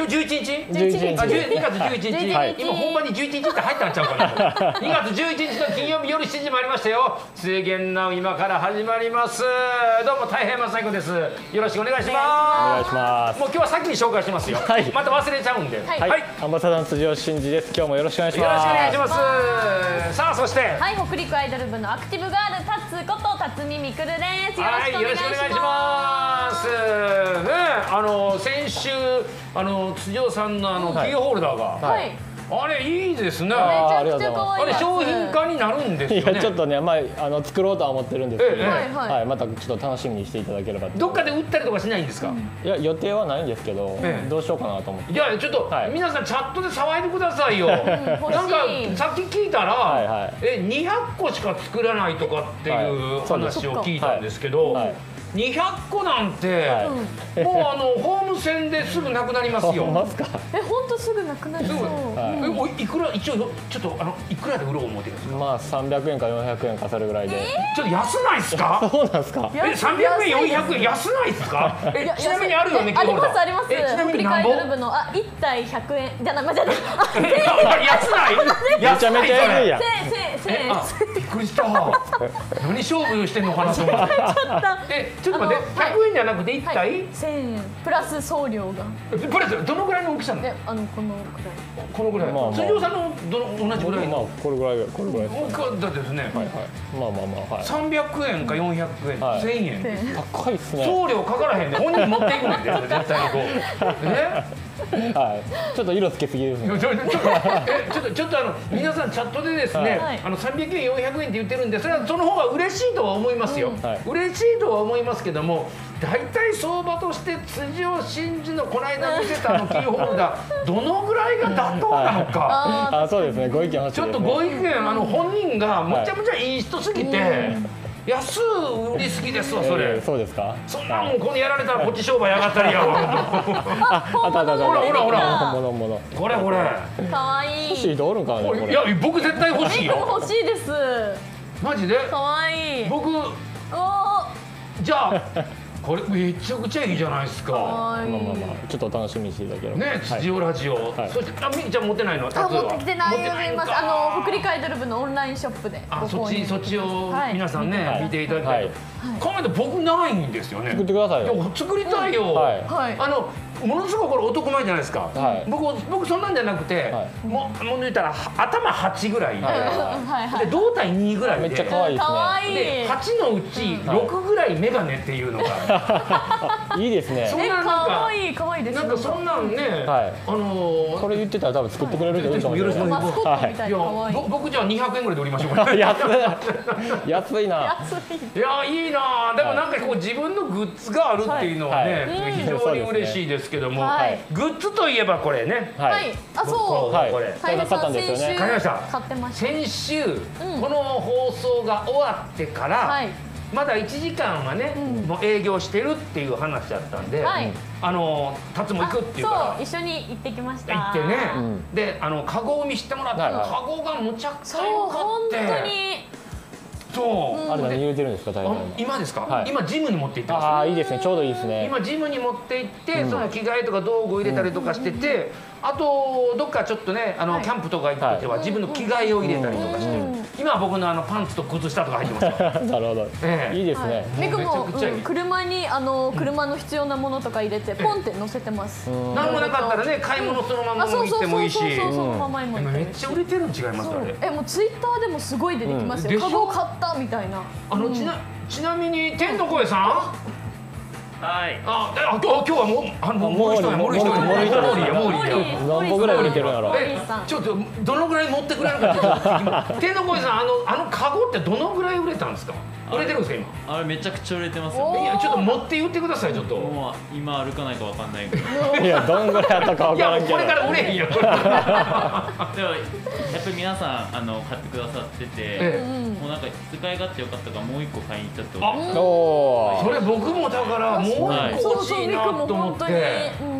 11日 11日あ、2月11日、 はい今本番に11日って入ったんちゃうかな2月11日の金曜日夜7時もありましたよ。水源な今から始まります。どうも大変正彦です。よろしくお願いしおま願いします。 す。もう今日は先に紹介しますよ、 はいまた忘れちゃうんで、 はいはい、アンバサダーの辻吉真嗣です。今日もよろしくお願いしよろます。 しくお願いします。さあそしてはい、北陸アイドル部のアクティブガールタツこと辰巳みくるです。よろはい、よろしくお願いしますね。先週辻尾さんのキーホルダーが、 はいはい、 あれいいですね。 あめちゃくちゃ可愛いやつ。 あれ商品化になるんですよね。 いやちょっとね、まあ作ろうとは思ってるんですけど、 ええはいはいはい、またちょっと楽しみにしていただければと。 どっかで売ったりとかしないんですか。 いや予定はないんですけど、 ええどうしようかなと思って。 いやちょっと、 はい皆さんチャットで騒いでくださいよ。 欲しいなんかさっき聞いたら、 はいはい 200個しか作らないとかっていうはいそうです話を聞いたんですけど、 はい 200個なんて、 はいもうホームセンですぐなくなりますよ。 ほんまっすか。 本当すぐなくなりそう。 はいおいくら一応ちょっといくらで売ろう思ってるんですか。 まあ300円か400円かそれぐらいで。 ちょっと安ないっすか。 そうなんですか。 300円400円安ないっすか。ちなみにあるよね。 ありますあります。 ちなみに北陸ア何本。 イドル部の1体100円じゃな、じゃない。 安ない。 めちゃめちゃ安いやん。 1000円。 あ、びっくりした。何勝負してんのかなと思って。ちょっと待って、100円じゃなくて1 はい体。 1000円プラス送料が。 これどのぐらいの大きさなの。 このくらい。 このぐらい。 まあまあ辻尾さんの同じぐらいまあの。 これぐらいですかね。 大きかったですね。 はいはい。まあまあまあはい。 300円か400円、 はい 1000円。 1000円。 高いっすね。 送料かからへんね。本人持っていくねんで、絶対にこう。 はい。ちょっと色つけすぎですね。 ちょっと皆さんチャットでですね、 はい 300円400円って言ってるんで、それはその方が嬉しいとは思いますよ、 はい嬉しいとは思いますけども、大体相場として辻尾真嗣のこの間見せたキーホルダーどのぐらいが妥当なのか、 あ、そうですね。ご意見欲しいですね。 ちょっとご意見本人がむちゃむちゃいい人すぎて、安売りすぎですわそれ。 そうですか。 そんなもんこれやられたらこっち商売上がったりやわ。 あったあったあった。 ほらほらほら本物本物。 これこれ。 可愛い。 欲しい人おるんかなこれ。 いや僕絶対欲しいよ。 欲しいです。 マジで。 可愛い。 僕おお。 じゃあこれめちゃくちゃいいじゃないですか。 可愛い。 まあまあまあちょっと楽しみにしていただければ。 ね、辻尾ラジオ。 はいそしてみきちゃん持ってないの？タトゥーは持ってきてないよ。 持ってます。 か北陸アイドル部のオンラインショップで。 そっちをはい皆さんね、 はい見ていただきたいと。考えて僕ないんですよね。 作ってくださいよ。 いや作りたいよ。 はいはい。 ものすごくこれ男前じゃないですか。 はい僕そんなんじゃなくて、 はもう言ったら頭8ぐらいで、 はいはいはい。 で胴体2ぐらいで。 めっちゃ可愛いですね。 可愛い。 で8のうち6ぐらいメガネっていうのがいいですね。 可愛い可愛いです。 なんかそんなんね、 はいここれ言ってたら多分作ってくれる人いるかもしれない。 マスコットみたいいやな可愛い。 僕じゃあ200円ぐらいで売りましょうか。い安い。安いな。 安い。 やいいな。でもなんかこう自分のグッズがあるっていうのはね、 はい非常に嬉しいですけども、 はいグッズといえばこれね。 はい。あ、そう。 はいこれこれ買ったんですよね。 買いました買ってました。 先週、この放送が終わってから、 はい。 まだ1時間はね、もう営業してるっていう話だったんで、 はい達も行くっていうからそう、一緒に行ってきました。 行ってね、 んでカゴを見せてもらって、 はいはいカゴがむちゃくちそう、 ゃ良か本って当に。 そう、 あれ何入れてるんですか大体。 今ですか、 はい今ジムに持って行ってます。 ああいいですね。ちょうどいいですね。 今ジムに持って行って、その着替えとか道具を入れたりとかしてて、あとどっかちょっとねキャンプとか行く時は自分の着替えを入れたりとかしてる、今は僕のパンツと靴下とか入ってますよ。 なるほど。 ええいいですね。 メグもめちゃくちゃいい車に車の必要なものとか入れてポンって乗せてます。 何もなかったらね買い物そのままあ、そう行そうそうってもいいし、 そうそのままにもでもめっちゃ売れてるん違いますあれ。 もうツイッターでもすごい出てきますよ。 でしょカゴ買ったみたいな。 ちなみに天の声さん、 はい。 今日はもう一人やもう一人もう一人モーリーやモーリーや。 何本ぐらい売れてるんやろ。 ちょっとどのぐらい持ってくれるかってちょっと聞きます。天の声さんカゴってどのぐらい売れたんですか。売れてるんですか今。 あれめちゃくちゃ売れてますおよ。 いやちょっと持って言ってくださいちょっと。 もう今歩かないとわかんないけど。 いやどんぐらいあったかわいからんけど。 やこれから売れへんやん。 でもやっぱり皆さん買ってくださってて、 えもうなんか使い勝手よかったからもう一個買いに行っちゃって。 あおお。 それ僕もだからもう一個欲しいなと思って。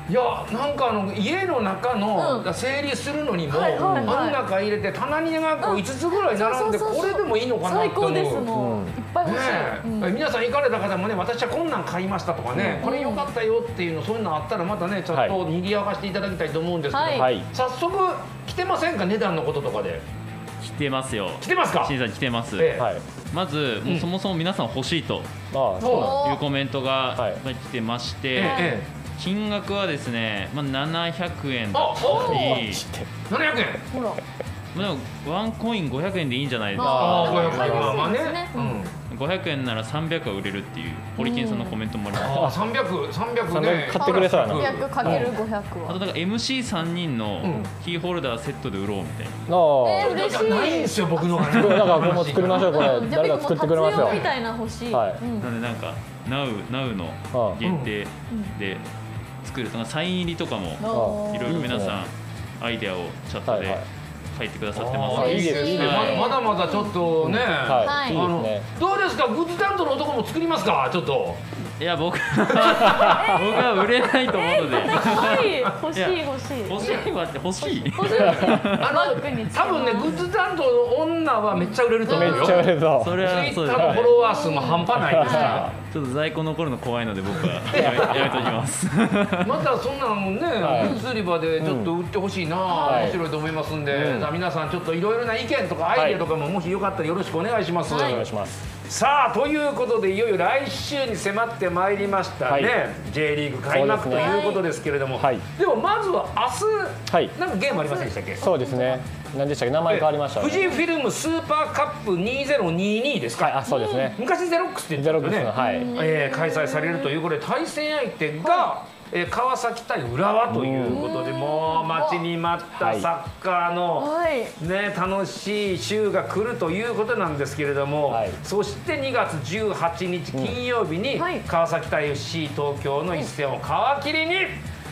いやなんか家の中の整理するのにも真ん中入れて棚にがこう5つぐらい並んでこれでもいいのかなって思う。 最高ですもん。いっぱい欲しい。 皆さん行かれた方もね、私はこんなん買いましたとかね、これ良かったよっていうの、そういうのあったらまたねちょっと賑やかしていただきたいと思うんですけど、早速来てませんか、値段のこととかで。 来てますよ。 来てますか。 新さん来てます。まずもうそもそも皆さん欲しいというコメントが来てまして、金額はですね、700円だったり、 700円。 ほら。 でもワンコイン500円でいいんじゃないですか。 まあね。 500円なら300は売れるっていうホリケンさんのコメントもあります。 300ね。 買ってくれそうやな。 300かける500は。 あとなんか MC3 人のキーホルダーセットで売ろうみたいな。 嬉しい。 ないんですよ僕のがね。 だからこれも作りましょう、これ誰か作ってくれますよ。 みたいな欲しい。 なんでなんか Now の限定で作るとかサイン入りとかもいろいろ皆さんアイデアをチャットで書いてくださってます。 いいです。 まだまだちょっとね、どうですか、グッズ担当の男も作りますか、ちょっと。 いや僕は売れないと思うので。 欲しいわって欲しい。 多分ね、グッズ担当の女はめっちゃ売れると思うよ。 めっちゃ売れるぞ。 それはそうです。 フォロワー数も半端ないですから。 ちょっと在庫残るの怖いので僕はやめときます。 またそんなのね、グッズ売り場でちょっと売ってほしいな、面白いと思いますんで、皆さんちょっといろいろな意見とかアイデアとかももしよかったらよろしくお願いします。 お願いします。 さあということでいよいよ来週に迫ってまいりましたね、J リーグ開幕ということですけれども、でもまずは明日なんかゲームありませんでしたっけ。 そうですね、何でしたっけ、名前変わりましたね。 富士フィルムスーパーカップ2022ですか。 あ、そうですね。 昔ゼロックスって言ってたんですね。開催されるということで、対戦相手が川崎対浦和ということで、もう待ちに待ったサッカーのね楽しい週が来るということなんですけれども、そして2月18日金曜日に川崎対 FC 東京の一戦を皮切りに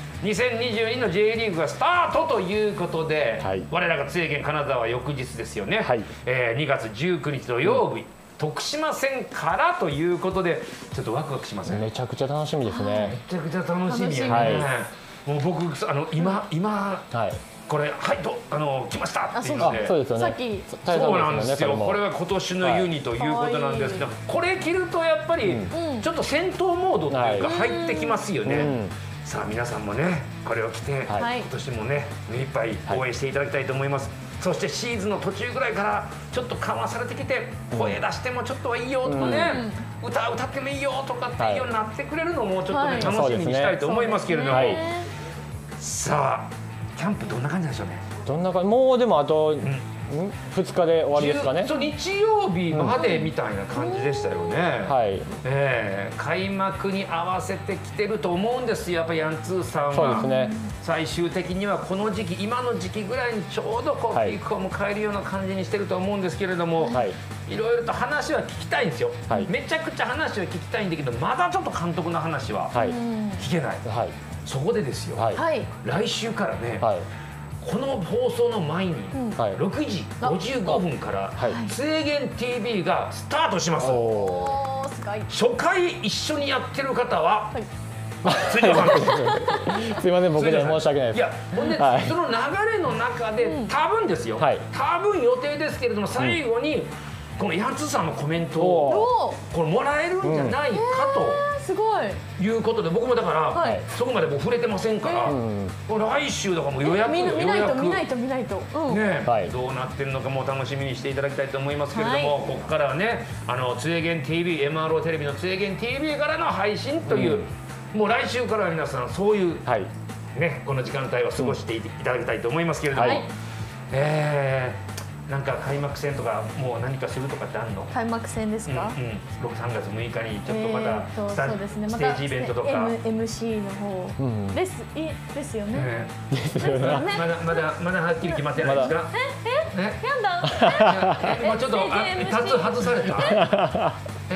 2022の J リーグがスタートということで、我らが津江源金沢は翌日ですよね、2月19日土曜日、徳島戦からということで、ちょっとワクワクしますね。 めちゃくちゃ楽しみですね。 めちゃくちゃ楽しみやね。もう僕今これ来ましたっていうので、 そうですよね。 そうなんですよ。これは今年のユニということなんですけど、これ着るとやっぱりちょっと戦闘モードっていうか入ってきますよね。さあ皆さんもねこれを着て今年もね目いっぱい応援していただきたいと思います。そしてシーズンの途中ぐらいからちょっと緩和されてきて、声出してもちょっとはいいよとかね、歌ってもいいよとかっていうようになってくれるのもちょっとね楽しみにしたいと思いますけれども、さあキャンプどんな感じでしょうね。 どんな感じ、もうでもあと2日で終わりですかね。 日曜日までみたいな感じでしたよね。開幕に合わせてきてると思うんですよ、やっぱヤンツーさんは。そうですね。最終的にはこの時期、今の時期ぐらいにちょうどこうピークを迎えるような感じにしてると思うんですけれども、いろいろと話は聞きたいんですよ。めちゃくちゃ話は聞きたいんだけど、まだちょっと監督の話は聞けない。そこでですよ、来週からね、この放送の前に6時55分から津江源 TV がスタートします。初回一緒にやってる方はすいません、僕で申し訳ないです。 いや、ほんでその流れの中で多分ですよ、多分予定ですけれども、最後にこのヤンツーさんのコメントをこれもらえるんじゃないかと。 すごいいうことで、僕もだからそこまでもう触れてませんから、来週だからもう予約見ないとね、 どうなってるのかも楽しみにしていただきたいと思いますけれども、ここからはね津江源 TV、 MRO テレビの津江源 TV からの配信という、もう来週からは皆さんそういうねこの時間帯は過ごしていただきたいと思いますけれども、なんか開幕戦とかもう何かするとかってあるの？ 開幕戦ですか ？3月6日にちょっとまたステージイベントとか MC の方ですよね。 まだはっきり決まってないですか？ やだ。 もうちょっと外された？ や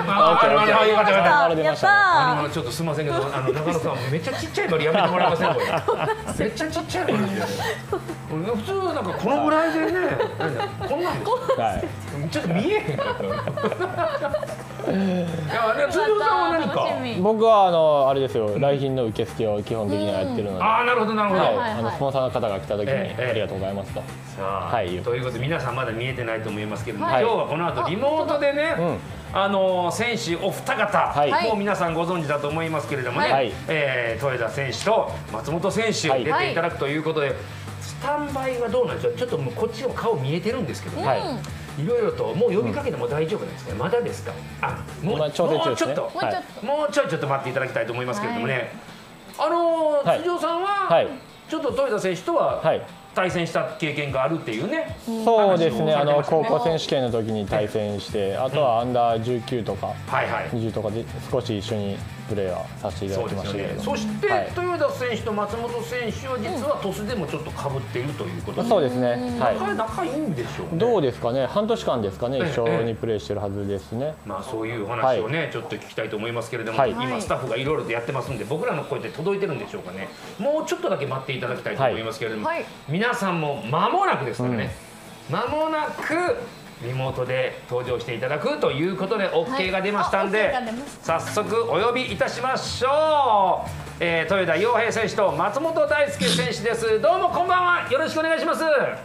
ったちょっとすみませんけど、中野さんめっちゃちっちゃい丸やめてもらえません？これめっちゃちっちゃい丸で、普通なんかこのぐらいでね、こんなんちょっと見えへんかった。 辻尾さんは何か？ 僕はあれですよ、来賓の受付を基本的にはやってるので。 ああ、なるほどなるほど。 スポンサーの方が来た時にありがとうございますと。 さあ、ということで皆さんまだ見えてないと思いますけれども、今日はこの後リモートでね、選手お二方、もう皆さんご存知だと思いますけれどもね、豊田選手と松本選手出ていただくということで、スタンバイはどうなんでしょう。ちょっともうこっちの顔見えてるんですけど、いろいろともう呼びかけても大丈夫なんですか。まだですか。もうちょっとちょっと待っていただきたいと思いますけれどもね。辻尾さんはちょっと豊田選手とは対戦した経験があるっていうね。 そうですね、高校選手権の時に対戦して、あとはアンダー19とか20とかで少し一緒にプレーはさせていただきましたけれども、 そして豊田選手と松本選手は実は鳥栖でもちょっと被っているということで、 そうですね、 仲いいんでしょうね。 どうですかね、半年間ですかね、一緒にプレーしてるはずですね。 そういうお話をねちょっと聞きたいと思いますけれども、今スタッフがいろいろとやってますんで、僕らの声って届いてるんでしょうかね。もうちょっとだけ待っていただきたいと思いますけれども、皆さんも間もなくですからね、間もなくリモートで登場していただくということで OK が出ましたんで、早速お呼びいたしましょう。豊田陽平選手と松本大輔選手です。どうもこんばんは、よろしくお願いします。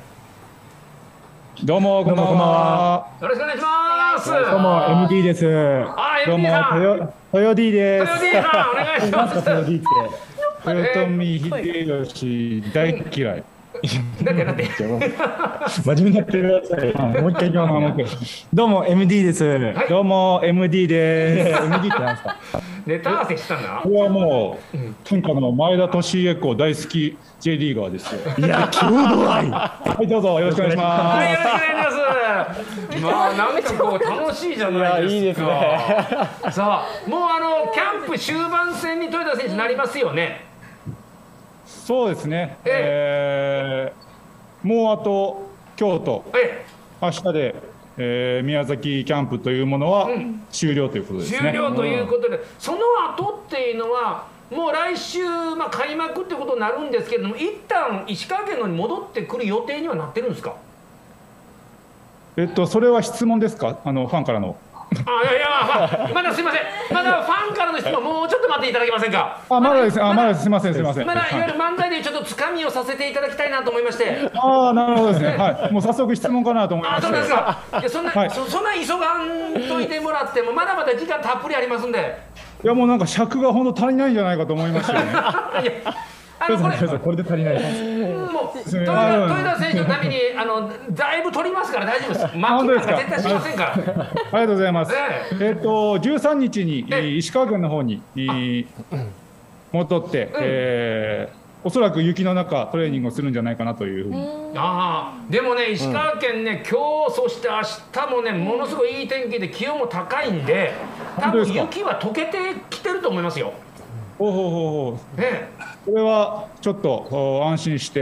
どうもこんばんは。 よろしくお願いします。 どうも MD です。どうも豊 D です。 豊 D さんお願いします。 豊 D って豊臣秀吉大嫌い。 なんで真面目になってください。もう一回言わない。どうも MD です。どうも MD です。MD ってなんですか。 ネタ合わせしたんだ。 これはもう天下の前田利家公大好き J リーガーですよ。いや郷土愛。はいどうぞよろしくお願いします。 はいよろしくお願いします。なんかこう楽しいじゃないですか。いいですね。さあもうキャンプ終盤戦に豊田選手なりますよね。 そうですね、もうあと今日と明日で、宮崎キャンプというものは終了ということですね。 終了ということで、その後っていうのはもう来週、開幕ってことになるんですけれども、一旦石川県のに戻ってくる予定にはなってるんですか。 それは質問ですか、ファンからの。 いやまだすいません、まだファンからの質問もうちょっと待っていただけませんか。 まだです、まだすいません。 まだいわゆる漫才でちょっとつかみをさせていただきたいなと思いまして。 なるほどですね。もう早速質問かなと思いまして。 そうですか。いやそんな急がんといてもらってもまだまだ時間たっぷりありますんで。 いやもうなんか尺が本当足りないんじゃないかと思いましたよね。これで足りない。 もう豊田選手のためにだいぶ取りますから大丈夫です。 本当ですか。 絶対しませんから。ありがとうございます。13日に石川県の方に戻って、おそらく雪の中トレーニングをするんじゃないかなというふうに。 でもね石川県ね今日そして明日もねものすごいいい天気で気温も高いんで、多分雪は溶けてきてると思いますよ。 これはちょっと安心して、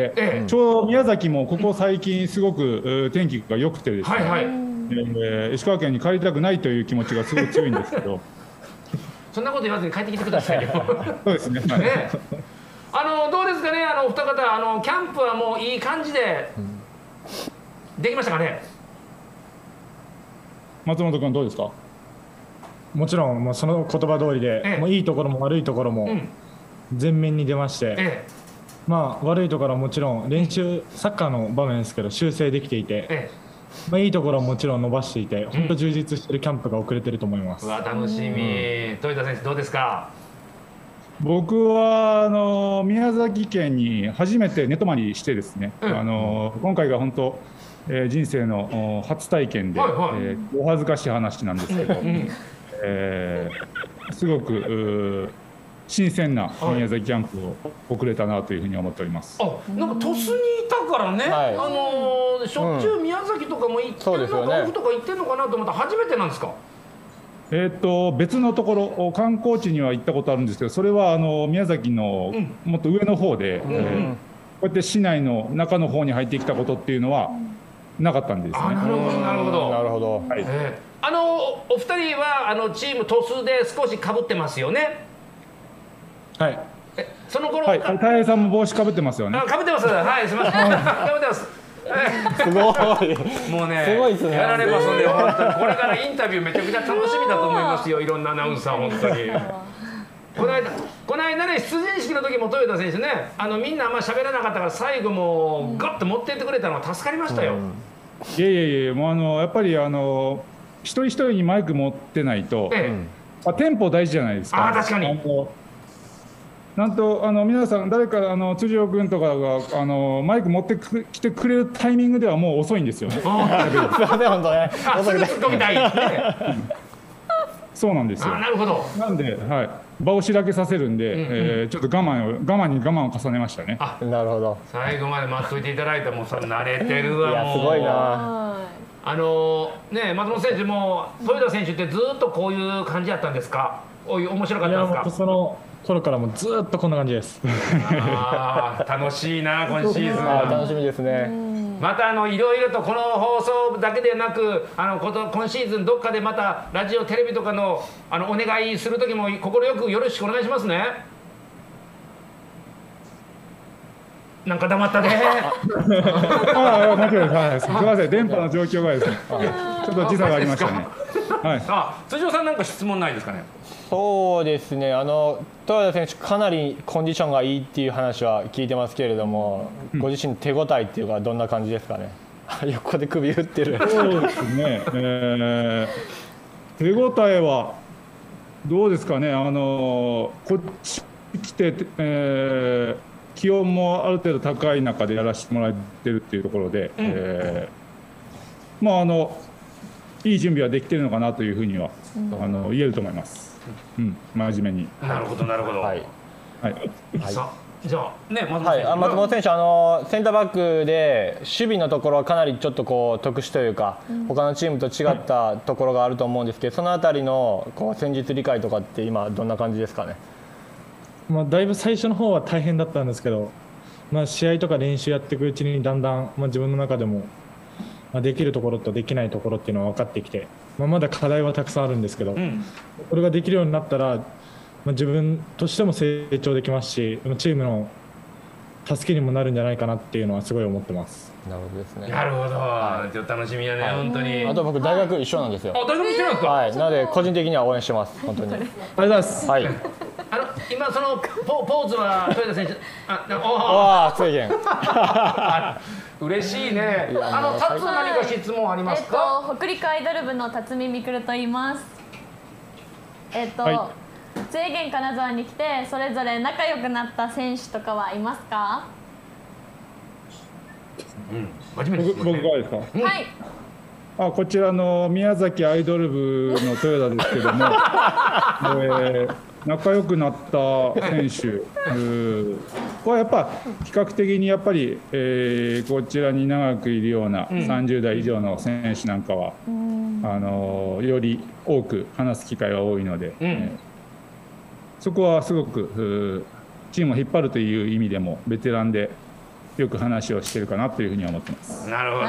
ちょうど宮崎もここ最近すごく天気が良くてですね、石川県に帰りたくないという気持ちがすごい強いんですけどそんなこと言わずに帰ってきてくださいよ。 そうですね。 どうですかね、お二方キャンプはもういい感じでできましたかね。 松本君どうですか。 もちろんもうその言葉通りで、もういいところも悪いところも前面に出まして、悪いところはもちろん練習サッカーの場面ですけど修正できていて、いいところはもちろん伸ばしていて、本当充実しているキャンプが遅れていると思います。 楽しみ。豊田選手どうですか。 僕は宮崎県に初めて寝泊まりしてですね、今回が本当人生の初体験で、お恥ずかしい話なんですけど、すごく新鮮な宮崎キャンプを送れたなというふうに思っております。 なんか鳥栖にいたからね、しょっちゅう宮崎とかも行ってるのか、オフとか行ってるのかなと思ったら初めてなんですか。 別のところ観光地には行ったことあるんですけど、それは宮崎のもっと上の方で、こうやって市内の中の方に入ってきたことっていうのはなかったんですね。 なるほどなるほどなるほど。お二人はチーム鳥栖で少し被ってますよね。 はい。 その頃大平さんも帽子被ってますよね。 被ってます。はい、すみません。被ってます。 すごい。 もうね、 すごいですね。 やられますね。本当にこれからインタビューめちゃくちゃ楽しみだと思いますよ。いろんなアナウンサー本当に。この間ね、出陣式の時も豊田選手ね、みんなあんま喋らなかったから最後もガッと持っていってくれたのは助かりましたよ。 いやいやいや、もうやっぱり一人一人にマイク持ってないと、テンポ大事じゃないですか。 確かに。 なんと皆さん誰か辻尾君とかがマイク持ってきてくれるタイミングではもう遅いんですよね。すみません本当ね。 すぐ突っ込みたい。 そうなんですよ。 なるほど。 なんで、はい、場をしらけさせるんで、ちょっと我慢に我慢を重ねましたね。 なるほど。 最後まで待っといていただいても慣れてるわ。 いやすごいな。 ね、松本選手も豊田選手ってずっとこういう感じだったんですか。面白かったですか。 いや、その頃からもずっとこんな感じです。 楽しいな、今シーズン。 楽しみですね。 またいろいろとこの放送だけでなく今シーズンどっかでまたラジオテレビとかのお願いする時も心よくよろしくお願いしますね。なんか黙ったね。 すみません、電波の状況がですね、ちょっと時差がありましたね。 辻尾さんなんか質問ないですかね。 そうですね、豊田選手かなりコンディションがいいっていう話は聞いてますけれども、ご自身の手応えっていうかどんな感じですかね。横で首振ってる。 そうですね、手応えはどうですかね。こっち来て、気温もある程度高い中でやらせてもらってるっていうところで、いい準備はできてるのかなというふうには言えると思います。真面目に。 なるほどなるほど。はい。じゃあね、松本選手センターバックで守備のところはかなりちょっとこう特殊というか、他のチームと違ったところがあると思うんですけど、そのあたりの戦術理解とかって今どんな感じですかね。 だいぶ最初の方は大変だったんですけど、試合とか練習やっていくうちにだんだん、自分の中でも、できるところとできないところっていうのは分かってきて、まだ課題はたくさんあるんですけど、これができるようになったら、自分としても成長できますし、チームの助けにもなるんじゃないかなっていうのはすごい思ってます。 なるほどですね。 なるほど、ちょっと楽しみやね、本当に。 あと僕大学一緒なんですよ。 大学一緒なんですか。 はい、なので個人的には応援してます。本当に。ありがとうございます。はい。 今そのポーズは豊田選手。 制限。 嬉しいね。タツ何か質問ありますか。 北陸アイドル部の辰巳みくると言います。津江県金沢に来てそれぞれ仲良くなった選手とかはいますか。 僕からですか。 はい。 こちらの宮崎アイドル部の豊田ですけども、仲良くなった選手はやっぱ比較的にやっぱり、こちらに長くいるような30代以上の選手なんかは、より多く話す機会が多いので、そこはすごくチームを引っ張るという意味でもベテランでよく話をしてるかなというふうに思ってます。 なるほど。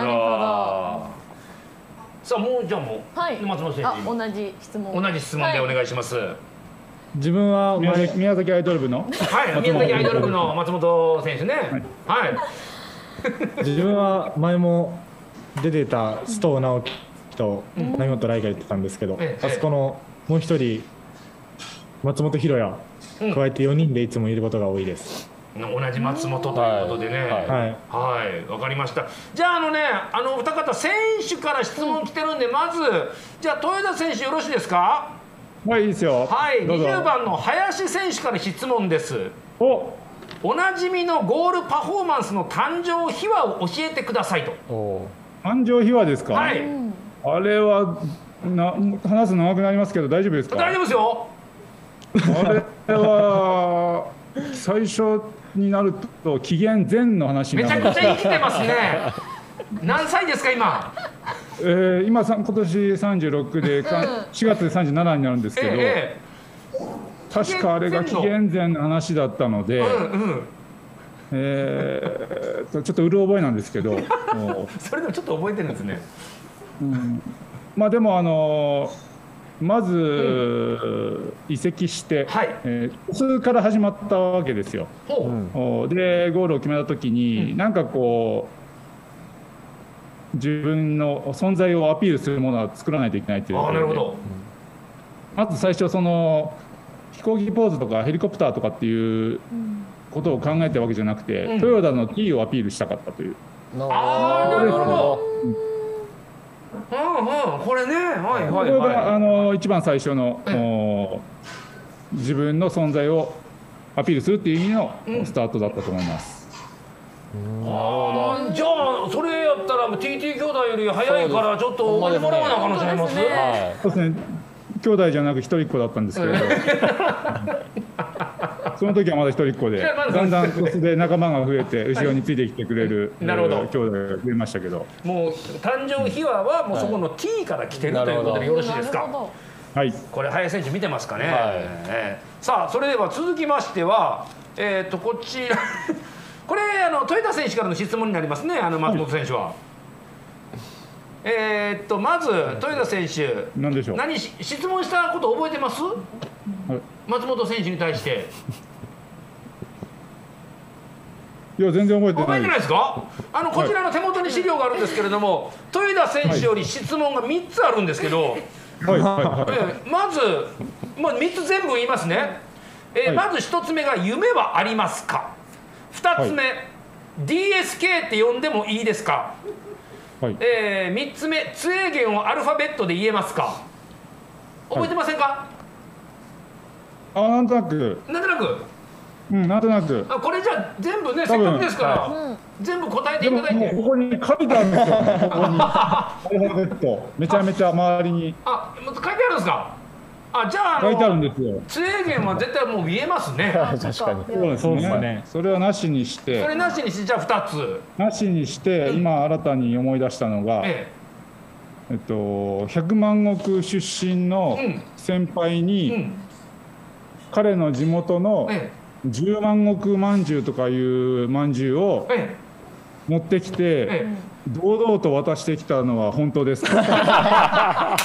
さあもうじゃあもう、松本選手同じ質問でお願いします。 自分は宮崎アイドル部の宮崎アイドル部の松本選手ね。はい。 自分は前も出てた須藤直樹と波本来が言ってたんですけど、あそこのもう一人松本博也加えて4人でいつもいることが多いです。 同じ松本ということでね。はい、わかりました。じゃあお二方選手から質問来てるんで、まずじゃあ豊田選手よろしいですか。 はい、いいですよ。 はい、20番の林選手から質問です。おなじみのゴールパフォーマンスの誕生秘話を教えてくださいと。 誕生秘話ですか。 はい。 あれは話すの長くなりますけど大丈夫ですか。 大丈夫ですよ。 あれは最初になると紀元前の話になる。 めちゃくちゃ生きてますね。何歳ですか今。 今年36で4月で37になるんですけど、確かあれが紀元前の話だったので、ちょっとうる覚えなんですけどそれでもちょっと覚えてるんですね。 でもまず移籍して、普通から始まったわけですよ。でゴールを決めた時に、なんかこう自分の存在をアピールするものは作らないといけないというところで。なるほど。まず最初その飛行機ポーズとかヘリコプターとかっていうことを考えたわけじゃなくて、トヨタの T をアピールしたかったという。 ああ、なるほど。これね、はいはいはい。これが一番最初の自分の存在をアピールするっていう意味のスタートだったと思います。 じゃあそれやったら TT 兄弟より早いからちょっとお金もらわなあかんのちゃいます？ そうですね。兄弟じゃなく一人っ子だったんですけれどその時はまだ一人っ子で、だんだんコスで仲間が増えて後ろについてきてくれる兄弟が増えましたけど、 もう誕生秘話はもうそこの T から来てるということでよろしいですか？ はい。 これ林選手見てますかね。さあそれでは続きましてはこちらこれ豊田選手からの質問になりますね、松本選手は。まず豊田選手、 何でしょう。 質問したこと覚えてます？松本選手に対して。 いや全然覚えてない。 覚えてないですか？こちらの手元に資料があるんですけれども、豊田選手より質問が3つあるんですけど、まず3つ全部言いますね。まず1つ目が夢はありますか？2つ目、DSK って呼んでもいいですか？3つ目、ツエーゲンをアルファベットで言えますか？覚えてませんか？ なんとなく。 なんとなく。 なんとなく。 これじゃあ全部ね、せっかくですから全部答えていただいて。 ここに書いてあるんですよ。ここにアルファベットめちゃめちゃ周りに。 書いてあるんですか？じゃあ書いてあるんですよ。 ツエーゲンは絶対もう見えますね。 確かに。 そうですね。それはなしにして。 それなしにしてじゃあ2つ。 なしにして今新たに思い出したのが、100万石出身の先輩に彼の地元の10万石まんじゅうとかいうまんじゅうを持ってきて堂々と渡してきたのは本当ですか？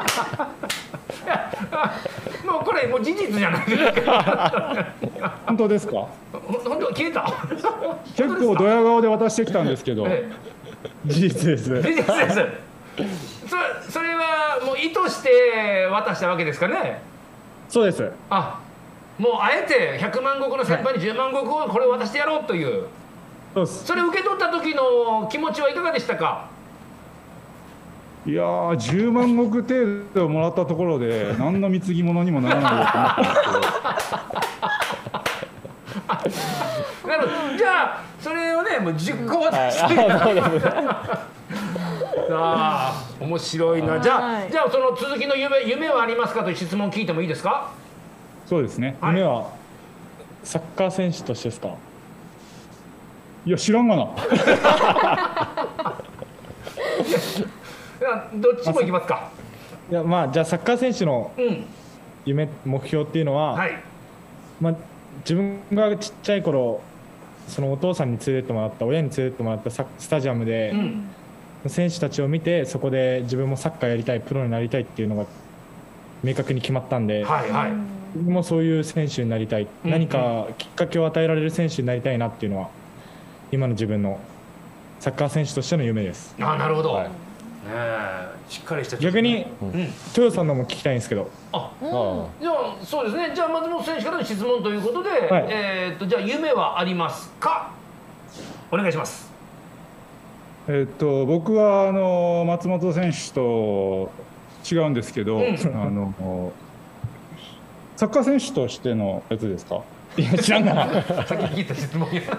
もうこれもう事実じゃないですか。 本当ですか？ 本当消えた。 結構ドヤ顔で渡してきたんですけど、 事実です。 事実です。それはもう意図して渡したわけですかね？ そうです。 もうあえて100万石の先輩に10万石をこれを渡してやろうという。それ受け取った時の気持ちはいかがでしたか？ いやー、10万石程度もらったところで何の貢ぎ物にもならないよと思ったんですけど。 なるほど。じゃあそれをねもう10個渡して面白いな。じゃあその続きの夢はありますかという質問を聞いてもいいですか？ そうですね。 夢はサッカー選手としてですか？ いや知らんがな。 どっちもいきますか？ いやじゃあサッカー選手の夢、目標っていうのは、自分がちっちゃい頃そのお父さんに連れてってもらった親に連れてってもらったスタジアムで、選手たちを見てそこで自分もサッカーやりたいプロになりたいっていうのが明確に決まったんで、自分もそういう選手になりたい、何かきっかけを与えられる選手になりたいなっていうのは今の自分のサッカー選手としての夢です。 なるほど。しっかりした。 逆に豊さんのも聞きたいんですけど。 じゃあそうですね。じゃあ松本選手からの質問ということで、じゃあ夢はありますか？お願いします。 僕は松本選手と違うんですけど、サッカー選手としてのやつですか？ いや知らんがな。 さっき聞いた質問や。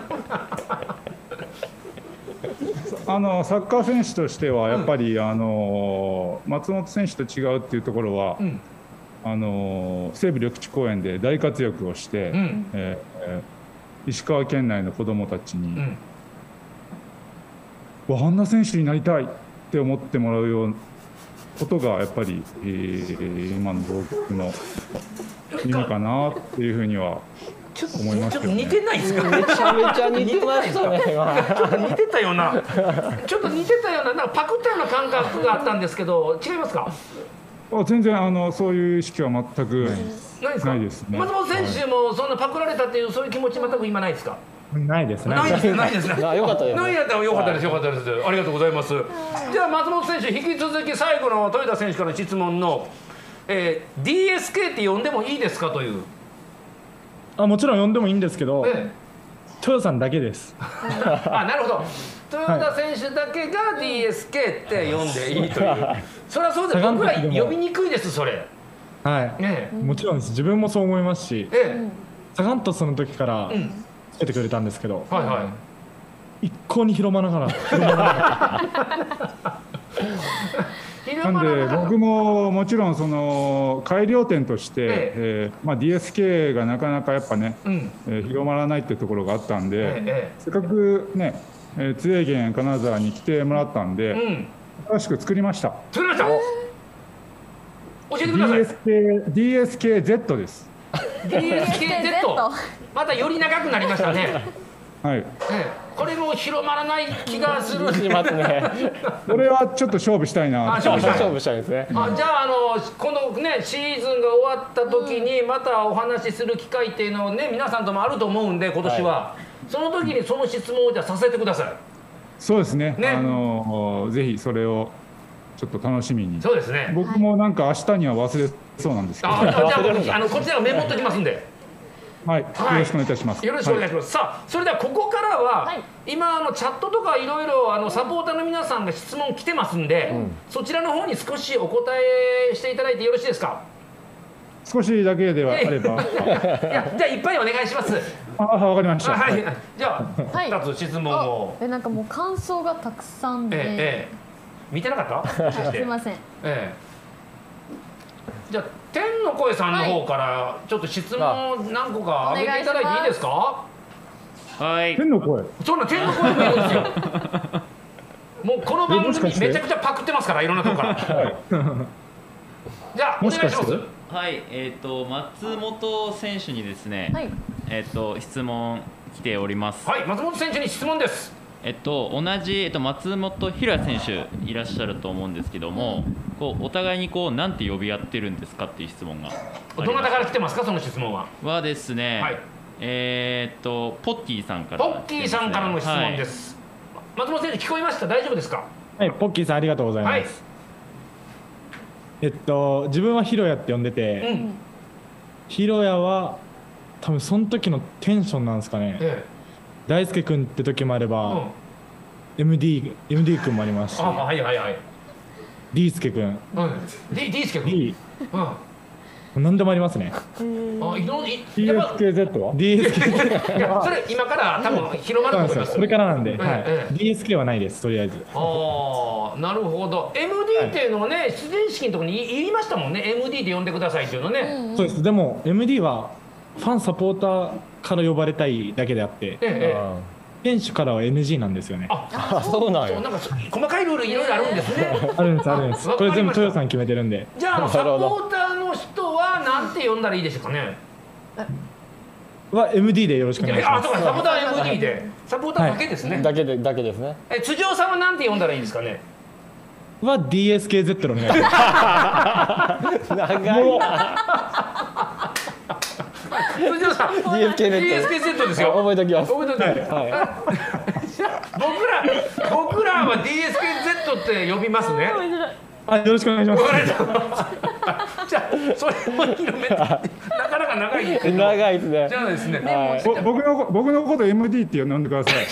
サッカー選手としてはやっぱり、松本選手と違うっていうところは、西武緑地公園で大活躍をして、石川県内の子どもたちに、あんな選手になりたいって思ってもらうようなことがやっぱり、今の僕の夢かなっていうふうには思いますけどね。 ちょっと似てないですか？ めちゃめちゃ似てましたね。 ちょっと似てたような、ちょっと似てたような、なんかパクったような感覚があったんですけど、違いますか？ 全然そういう意識は全くないですね。 松本選手もそんなパクられたっていうそういう気持ち全く今ないですか？ ないですね。 ないですね。ないですね。 よかったです。 ないやったらよかったです。よかったです。ありがとうございます。じゃあ松本選手、引き続き最後の豊田選手からの質問の、DSK って呼んでもいいですかという。 もちろん呼んでもいいんですけど、豊田さんだけです。 なるほど。豊田選手だけが DSK って呼んでいいという。それはそうです。僕ら呼びにくいです、それ。 はい。もちろんです。自分もそう思いますし、サガン鳥栖の時からつけてくれたんですけど、一向に広まらなかった。 なんで僕ももちろんその改良点として、DSK がなかなかやっぱね、広まらないっていうところがあったんで、せっかくね、津江源金沢に来てもらったんで、新しく作りました。 作りました。教えてください。 DSKZ です。 DSKZ。またより長くなりましたね。 はい。 これも広まらない気がする。 しますね。 これはちょっと勝負したいな。 勝負したいですね。 じゃあこのねシーズンが終わった時にまたお話しする機会っていうのをね皆さんともあると思うんで今年は、その時にその質問をじゃあさせてください。 そうですね。ぜひそれをちょっと楽しみに。 そうですね。 僕もなんか明日には忘れそうなんですけど。 じゃあこちらがメモっときますんで。 はい、よろしくお願いいたします。 よろしくお願いします。さあ、それではここからは、今チャットとかいろいろサポーターの皆さんが質問来てますんで、そちらの方に少しお答えしていただいてよろしいですか。 少しだけではあれば。 じゃあいっぱいお願いします。 わかりました。 はい、じゃあ2つ質問を。 なんかもう感想がたくさんで。 見てなかった？ すみません。 じゃあ天の声さんの方からちょっと質問何個か挙げていただいていいですか？ はい。 天の声。 そんな天の声もいるんですよ。もうこの番組めちゃくちゃパクってますからいろんなとこから。じゃあお願いします。 はい、松本選手にですね、質問来ております。 はい、松本選手に質問です。 同じ、松本ひろや選手いらっしゃると思うんですけども、お互いになんて呼び合ってるんですかっていう質問がどなたから来てますか、その質問は。 はですね、ポッキーさんから、 ポッキーさんからの質問です。松本選手聞こえました？大丈夫ですか？ はい、ポッキーさんありがとうございます。自分はひろやって呼んでて、ひろやは多分その時のテンションなんですかね。大輔君って時もあれば、MD 君もありますし、D 助君、 D 助君、 何でもありますね。 DSKZ は ？DSK それ今から多分広まると思います。 これからなんで、DSK はないです、とりあえず。 なるほど。MD っていうのをね、出演式のところに言いましたもんね。MD で呼んでくださいっていうのね。 そうです。でも MD はファンサポーターから呼ばれたいだけであって、選手からは NG なんですよね。 そうなんや。 なんか細かいルールいろいろあるんですね。 あるんです、あるんです。これ全部豊さん決めてるんで。 じゃあサポーターの人はなんて呼んだらいいでしょうかね。 MD でよろしくお願いします。 そうか、サポーターは MD で。サポーターだけですね。 だけですね。 辻尾さんはなんて呼んだらいいですかね。 DSKZ のお願いします。 長いな。 辻尾さん DSKZ ですよ。 覚えときます。 覚えときます。僕らは DSKZ って呼びますね。 よろしくお願いします。 じゃあそれを広めてなかなか長いですね。 長いですね。 じゃあですね。 僕のこと MD って呼んでくださ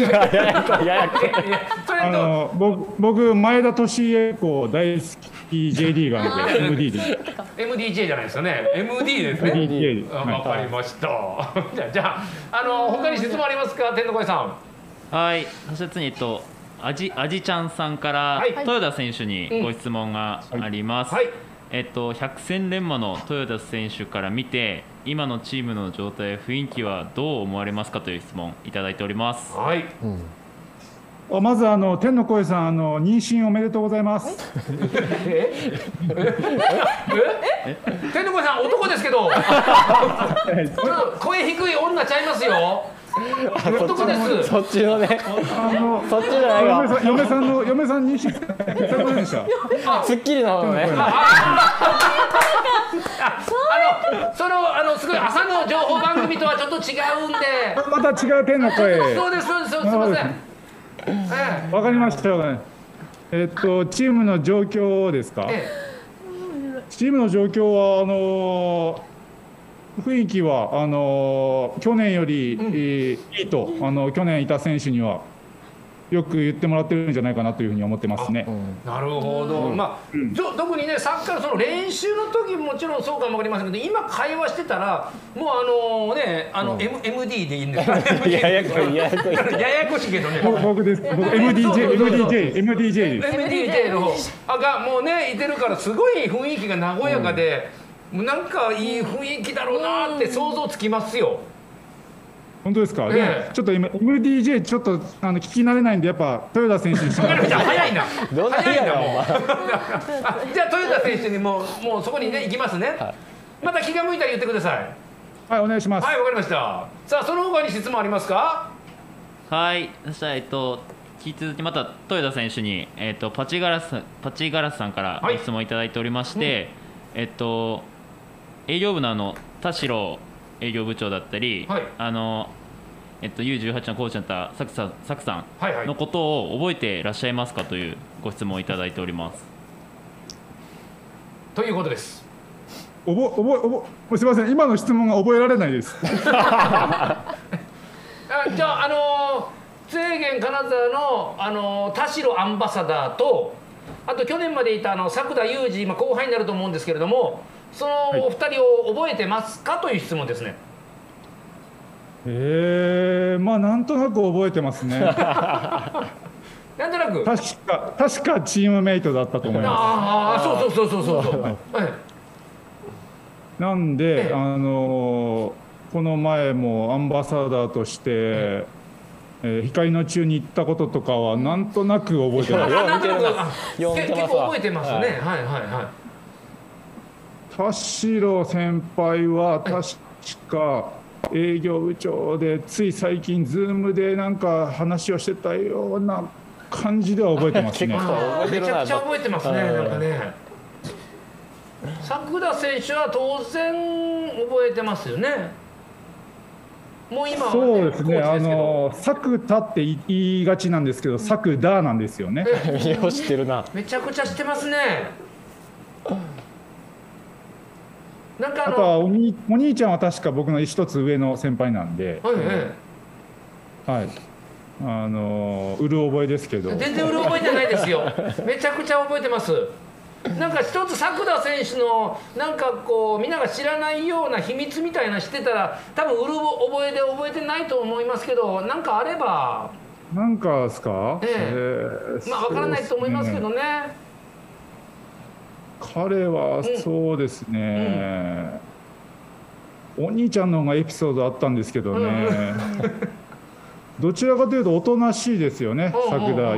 い。僕前田利恵子大好き J リーガーの MD で。 MDJ じゃないですかね。MD ですね。わかりました。じゃあ他に質問ありますか、天の声さん。 はい。そして次あじちゃんさんから豊田選手にご質問があります。百戦錬磨の豊田選手から見て今のチームの状態や雰囲気はどう思われますかという質問いただいております。 はい。 まず天の声さん妊娠おめでとうございます。 天の声さん男ですけど声低い女ちゃいますよ。男です。 そっちのね。そっちじゃないわ。 嫁さん妊娠でした。 スッキリの方のね。 すごい朝の情報番組とはちょっと違うんで。 また違う天の声。 そうですそうです、すみません。 わかりました。チームの状況ですか。チームの状況は雰囲気は去年よりいいと去年いた選手にはよく言ってもらってるんじゃないかなというふうに思ってますね。 なるほど。特にね、サッカーのその練習の時もちろんそうかもわかりませんけど、今会話してたらもうMD でいいんですか。ややこしいけどね。 僕です。MDJ の方がもうねいてるから、すごい雰囲気が和やかで、なんかいい雰囲気だろうなって想像つきますよ。 本当ですか。ちょっと今 MDJ ちょっと聞き慣れないんで、やっぱ豊田選手にしてもらって。 早いな。 早いなもう。 じゃあ豊田選手にもうそこにね行きますね。また気が向いたら言ってください。 はい、お願いします。 はい、わかりました。さあ、その他に質問ありますか。 はい、そしたら引き続きまた豊田選手にパチガラスさんからご質問いただいておりまして、営業部の田代営業部長だったり、U18 のコーチだったサクさんのことを覚えていらっしゃいますかというご質問をいただいております。 ということです。 すみません、今の質問が覚えられないです。 じゃあ津江源金沢の田代アンバサダーと、あと去年までいた作田裕二、後輩になると思うんですけれども、そのお二人を覚えてますかという質問ですね。 なんとなく覚えてますね。 なんとなく。 確かチームメイトだったと思います。そう。 なんでこの前もアンバサダーとして、光の中に行ったこととかはなんとなく覚えてます。 結構覚えてますね。 田代先輩は確か営業部長で、つい最近ズームでなんか話をしてたような感じでは覚えてますね。 めちゃくちゃ覚えてますね。なんかね、作田選手は当然覚えてますよね。もう今は、 そうですね。作田って言いがちなんですけど、作田なんですよね。 知ってるな。 めちゃくちゃ知ってますね。 なんかあとはお兄ちゃんは確か僕の一つ上の先輩なんで、はい、うる覚えですけど。 全然うる覚えてないですよ。めちゃくちゃ覚えてます。なんか一つ作田選手のなんかこうみんなが知らないような秘密みたいな知ってたら、多分うる覚えで覚えてないと思いますけど、なんかあれば。 なんかですか。 わからないと思いますけどね。 彼はそうですね、お兄ちゃんの方がエピソードあったんですけどね、どちらかというとおとなしいですよね。作田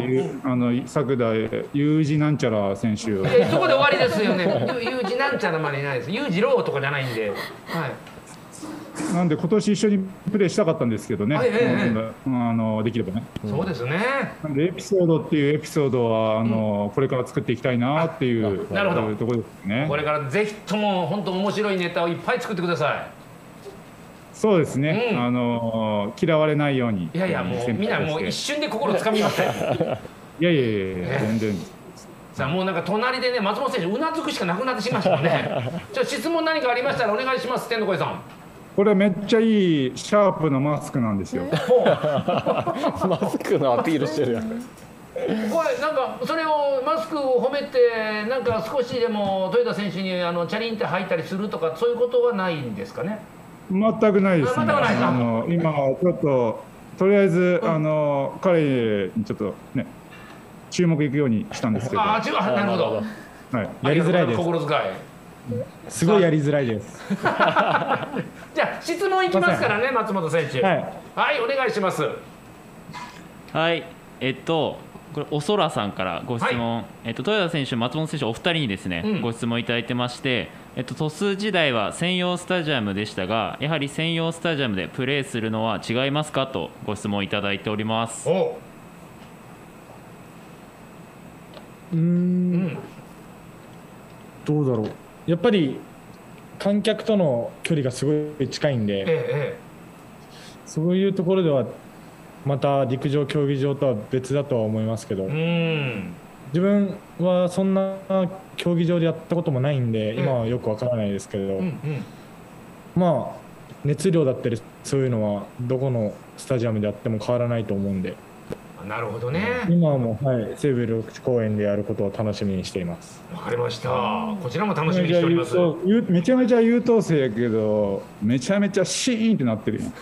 裕二なんちゃら選手。 そこで終わりですよね。裕二なんちゃらまでいないです。裕次郎とかじゃないんで。 なんで今年一緒にプレーしたかったんですけどね、できればね。 そうですね。 なんでエピソードっていうエピソードはこれから作っていきたいなっていうところですね。 これからぜひとも本当面白いネタをいっぱい作ってください。 そうですね。嫌われないように。 いやいや、もうみんなもう一瞬で心つかみましたよ。 いや全然。 さあ、もうなんか隣でね、松本選手うなずくしかなくなってしまいましたもんね。じゃあ質問何かありましたらお願いします。天の声さん。 これめっちゃいいシャープのマスクなんですよ。 マスクのアピールしてるやん。 これなんかそれをマスクを褒めて、なんか少しでも豊田選手にチャリンって入ったりするとか、そういうことはないんですかね。 全くないですね。今はちょっととりあえず彼にちょっとね注目いくようにしたんですけど。 なるほど。 はい。 やりづらいです。 心遣い。 すごいやりづらいです。 じゃあ質問いきますからね、松本選手。はい、お願いします。 はい、これおそらさんからご質問、豊田選手、松本選手お二人にですね、ご質問いただいてまして、鳥栖時代は専用スタジアムでしたが、やはり専用スタジアムでプレーするのは違いますかとご質問いただいております。 どうだろう。やっぱり観客との距離がすごい近いんで、そういうところではまた陸上競技場とは別だとは思いますけど、自分はそんな競技場でやったこともないんで今はよくわからないですけど、まあ熱量だったりそういうのはどこのスタジアムでやっても変わらないと思うんで。 なるほどね。 今はもう、はい、西武緑地公園でやることを楽しみにしています。 わかりました。こちらも楽しみにしております。 めちゃめちゃ優等生やけど、めちゃめちゃシーンってなってるよ。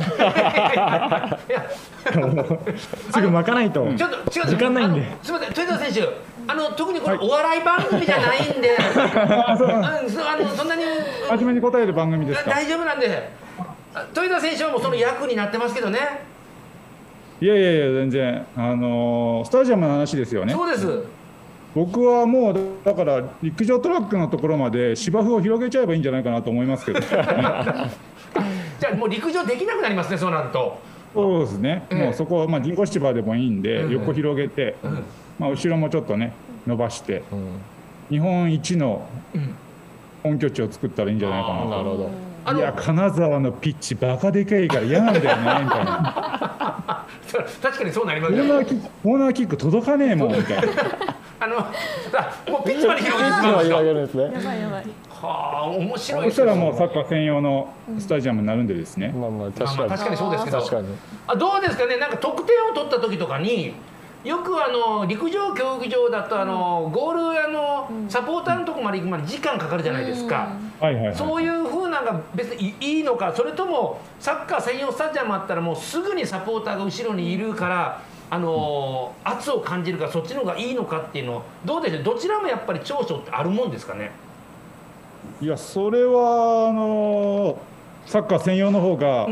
すぐ巻かないと。 ちょっと違う。 時間ないんで。 すみません、豊田選手。特にこれお笑い番組じゃないんで、そんなに真面目に答える番組ですか。 大丈夫なんで。豊田選手はもうその役になってますけどね。 いやいやいや、全然スタジアムの話ですよね。 そうです。 僕はもうだから陸上トラックのところまで芝生を広げちゃえばいいんじゃないかなと思いますけど。じゃあもう陸上できなくなりますね、そうなると。 そうですね。もうそこは人工芝でもいいんで、横広げて、後ろもちょっとね伸ばして、日本一の本拠地を作ったらいいんじゃないかなと。 なるほど。 いや、金沢のピッチバカでかいから嫌なんだよねみたいな。 確かにそうなりますね。 コーナーキック届かねえもんみたいな。 もうピッチまで広げてしまうんですか。 やばいやばい。 はあ、面白い。 そしたらもうサッカー専用のスタジアムになるんでですね。 確かにそうですけど。どうですかね。なんか得点を取った時とかに。よく陸上競技場だとゴールサポーターのとこまで行くまで時間かかるじゃないですか。そういう風なのが別にいいのか、それともサッカー専用スタジアムあったらもうすぐにサポーターが後ろにいるから圧を感じるか、そっちの方がいいのかっていうのどうでしょう。どちらもやっぱり長所ってあるもんですかね。 いや、それはサッカー専用の方が、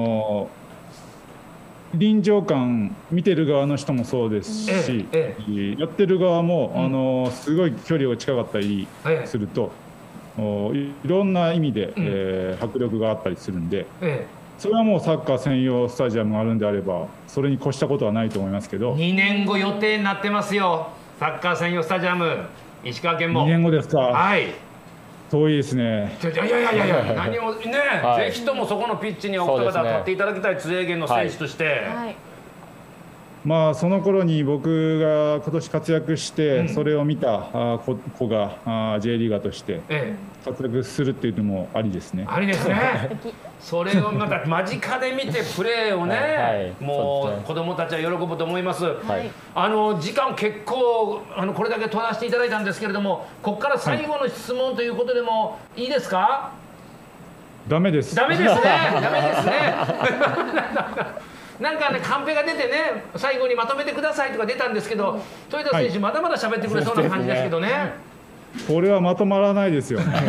臨場感、見てる側の人もそうですし、やってる側も、すごい距離が近かったりすると、いろんな意味で、迫力があったりするんで、それはもうサッカー専用スタジアムがあるんであればそれに越したことはないと思いますけど。 2年後予定になってますよ、サッカー専用スタジアム。石川県も 2年後ですか。 はい、 遠いですね。 いや何もね、ぜひともそこのピッチにお二方立っていただきたい、津英源の選手として。 まあその頃に僕が今年活躍してそれを見た子がJ リーガーとして活躍するっていうのもありですね。 ありですね。それをまた間近で見てプレーをね、もう子どもたちは喜ぶと思います。時間結構これだけ取らせていただいたんですけれども、ここから最後の質問ということでもいいですか。 ダメです。 ダメですね。ダメですね。なんかね、カンペが出てね、最後にまとめてくださいとか出たんですけど、豊田選手まだまだ喋ってくれそうな感じですけどね。 これはまとまらないですよね。 今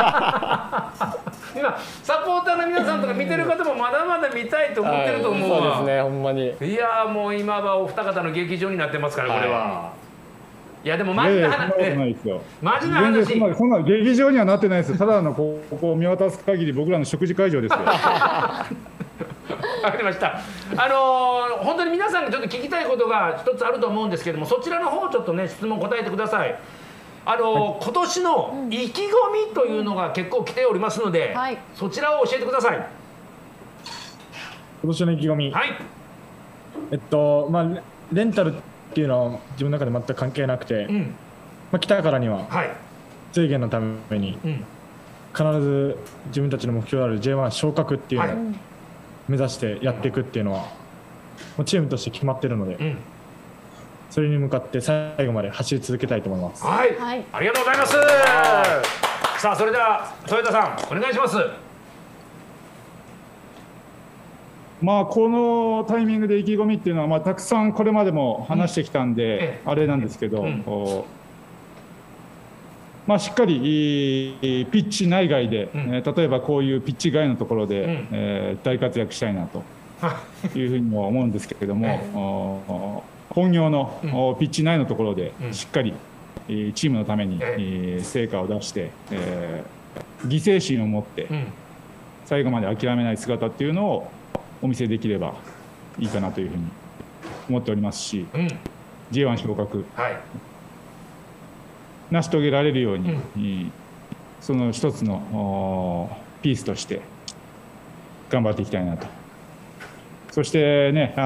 サポーターの皆さんとか見てる方もまだまだ見たいと思ってると思うわ。 そうですね、ほんまに。 いやもう今はお二方の劇場になってますから、これは。いやでもマジな話、マジな話。 そんな劇場にはなってないですよ。ただのここを見渡す限り僕らの食事会場ですよ。 わかりました。本当に皆さんにちょっと聞きたいことが一つあると思うんですけども、そちらの方ちょっとね質問答えてください。今年の意気込みというのが結構来ておりますので、そちらを教えてください。 今年の意気込み。 はい。 まあレンタルっていうのは自分の中で全く関係なくて、まあ来たからには制限のために必ず自分たちの目標である J1 昇格っていうのを目指してやっていくっていうのはもうチームとして決まってるので、それに向かって最後まで走り続けたいと思います。 はい、ありがとうございます。さあそれでは豊田さんお願いします。 まあこのタイミングで意気込みっていうのはまあたくさんこれまでも話してきたんであれなんですけど、まあしっかりピッチ内外で、例えばこういうピッチ外のところで、大活躍したいなというふうにも思うんですけれども、本業のピッチ内のところでしっかりチームのために成果を出して、犠牲心を持って最後まで諦めない姿っていうのをお見せできればいいかなというふうに思っておりますし、J1 昇格成し遂げられるようにその一つのピースとして頑張っていきたいなと。そしてね、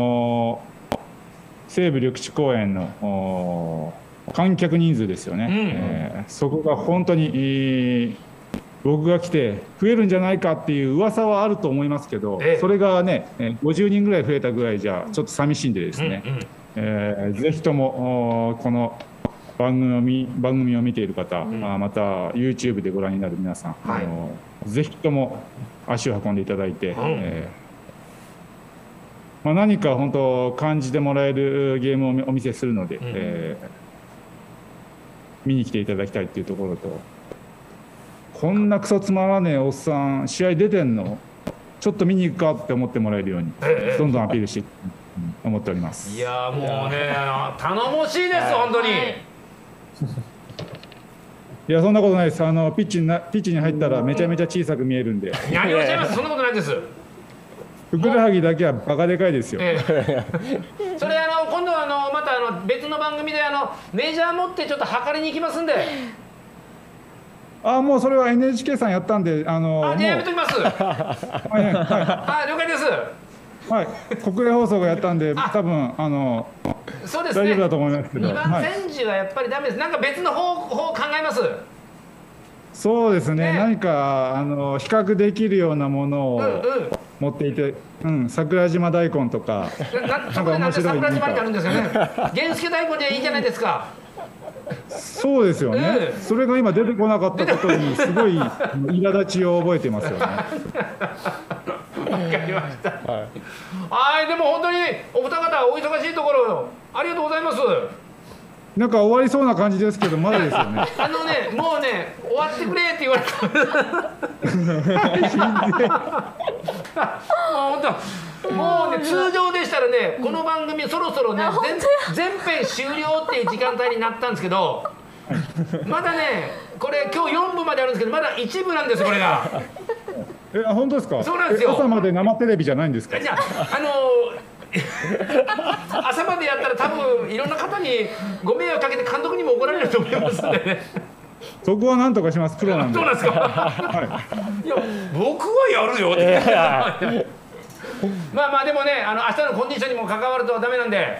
西武緑地公園の観客人数ですよね、そこが本当に、僕が来て増えるんじゃないかっていう噂はあると思いますけど、それがね、50人ぐらい増えたぐらいじゃちょっと寂しいんでですね、ぜひともこの番組を見ている方、また YouTube でご覧になる皆さん、ぜひとも足を運んでいただいて、何か本当感じてもらえるゲームをお見せするので、見に来ていただきたいっていうところと、こんなクソつまらねえおっさん試合出てんのちょっと見に行くかって思ってもらえるようにどんどんアピールして思っております。 いやもうね頼もしいです、本当に。 いやそんなことないです。ピッチに入ったらめちゃめちゃ小さく見えるんで。 何をおっしゃいます。そんなことないです。 ふくらはぎだけはバカでかいですよ。 それ今度はまた別の番組でメジャー持ってちょっと測りに行きますんで。 もうそれは NHK さんやったんで、 じゃあやめときます。了解です。 はい、国営放送がやったんで、多分そうですね、 大丈夫だと思いますけど、 2番煎じはやっぱりダメです。なんか別の方法を考えます。 そうですね、何か比較できるようなものを持っていて、桜島大根とか、 そこでなんで桜島になるんですよね。源助大根でいいじゃないですか。 そうですよね、それが今出てこなかったことにすごい苛立ちを覚えてますよね。 わかりました。はい、でも本当にお二方お忙しいところありがとうございます。 なんか終わりそうな感じですけどまだですよね。 もうね終わってくれって言われた。もうね通常でしたらねこの番組そろそろね全編終了っていう時間帯になったんですけど、まだねこれ今日4部まであるんですけどまだ1部なんですこれが。 本当ですか。 そうなんですよ。 朝まで生テレビじゃないんですか。 じゃ朝までやったら多分いろんな方にご迷惑かけて監督にも怒られると思いますんでね。 そこはなんとかします。プロなんで。 そうなんですか。いや僕はやるよって。まあでもね明日のコンディションにも関わるとダメなんで。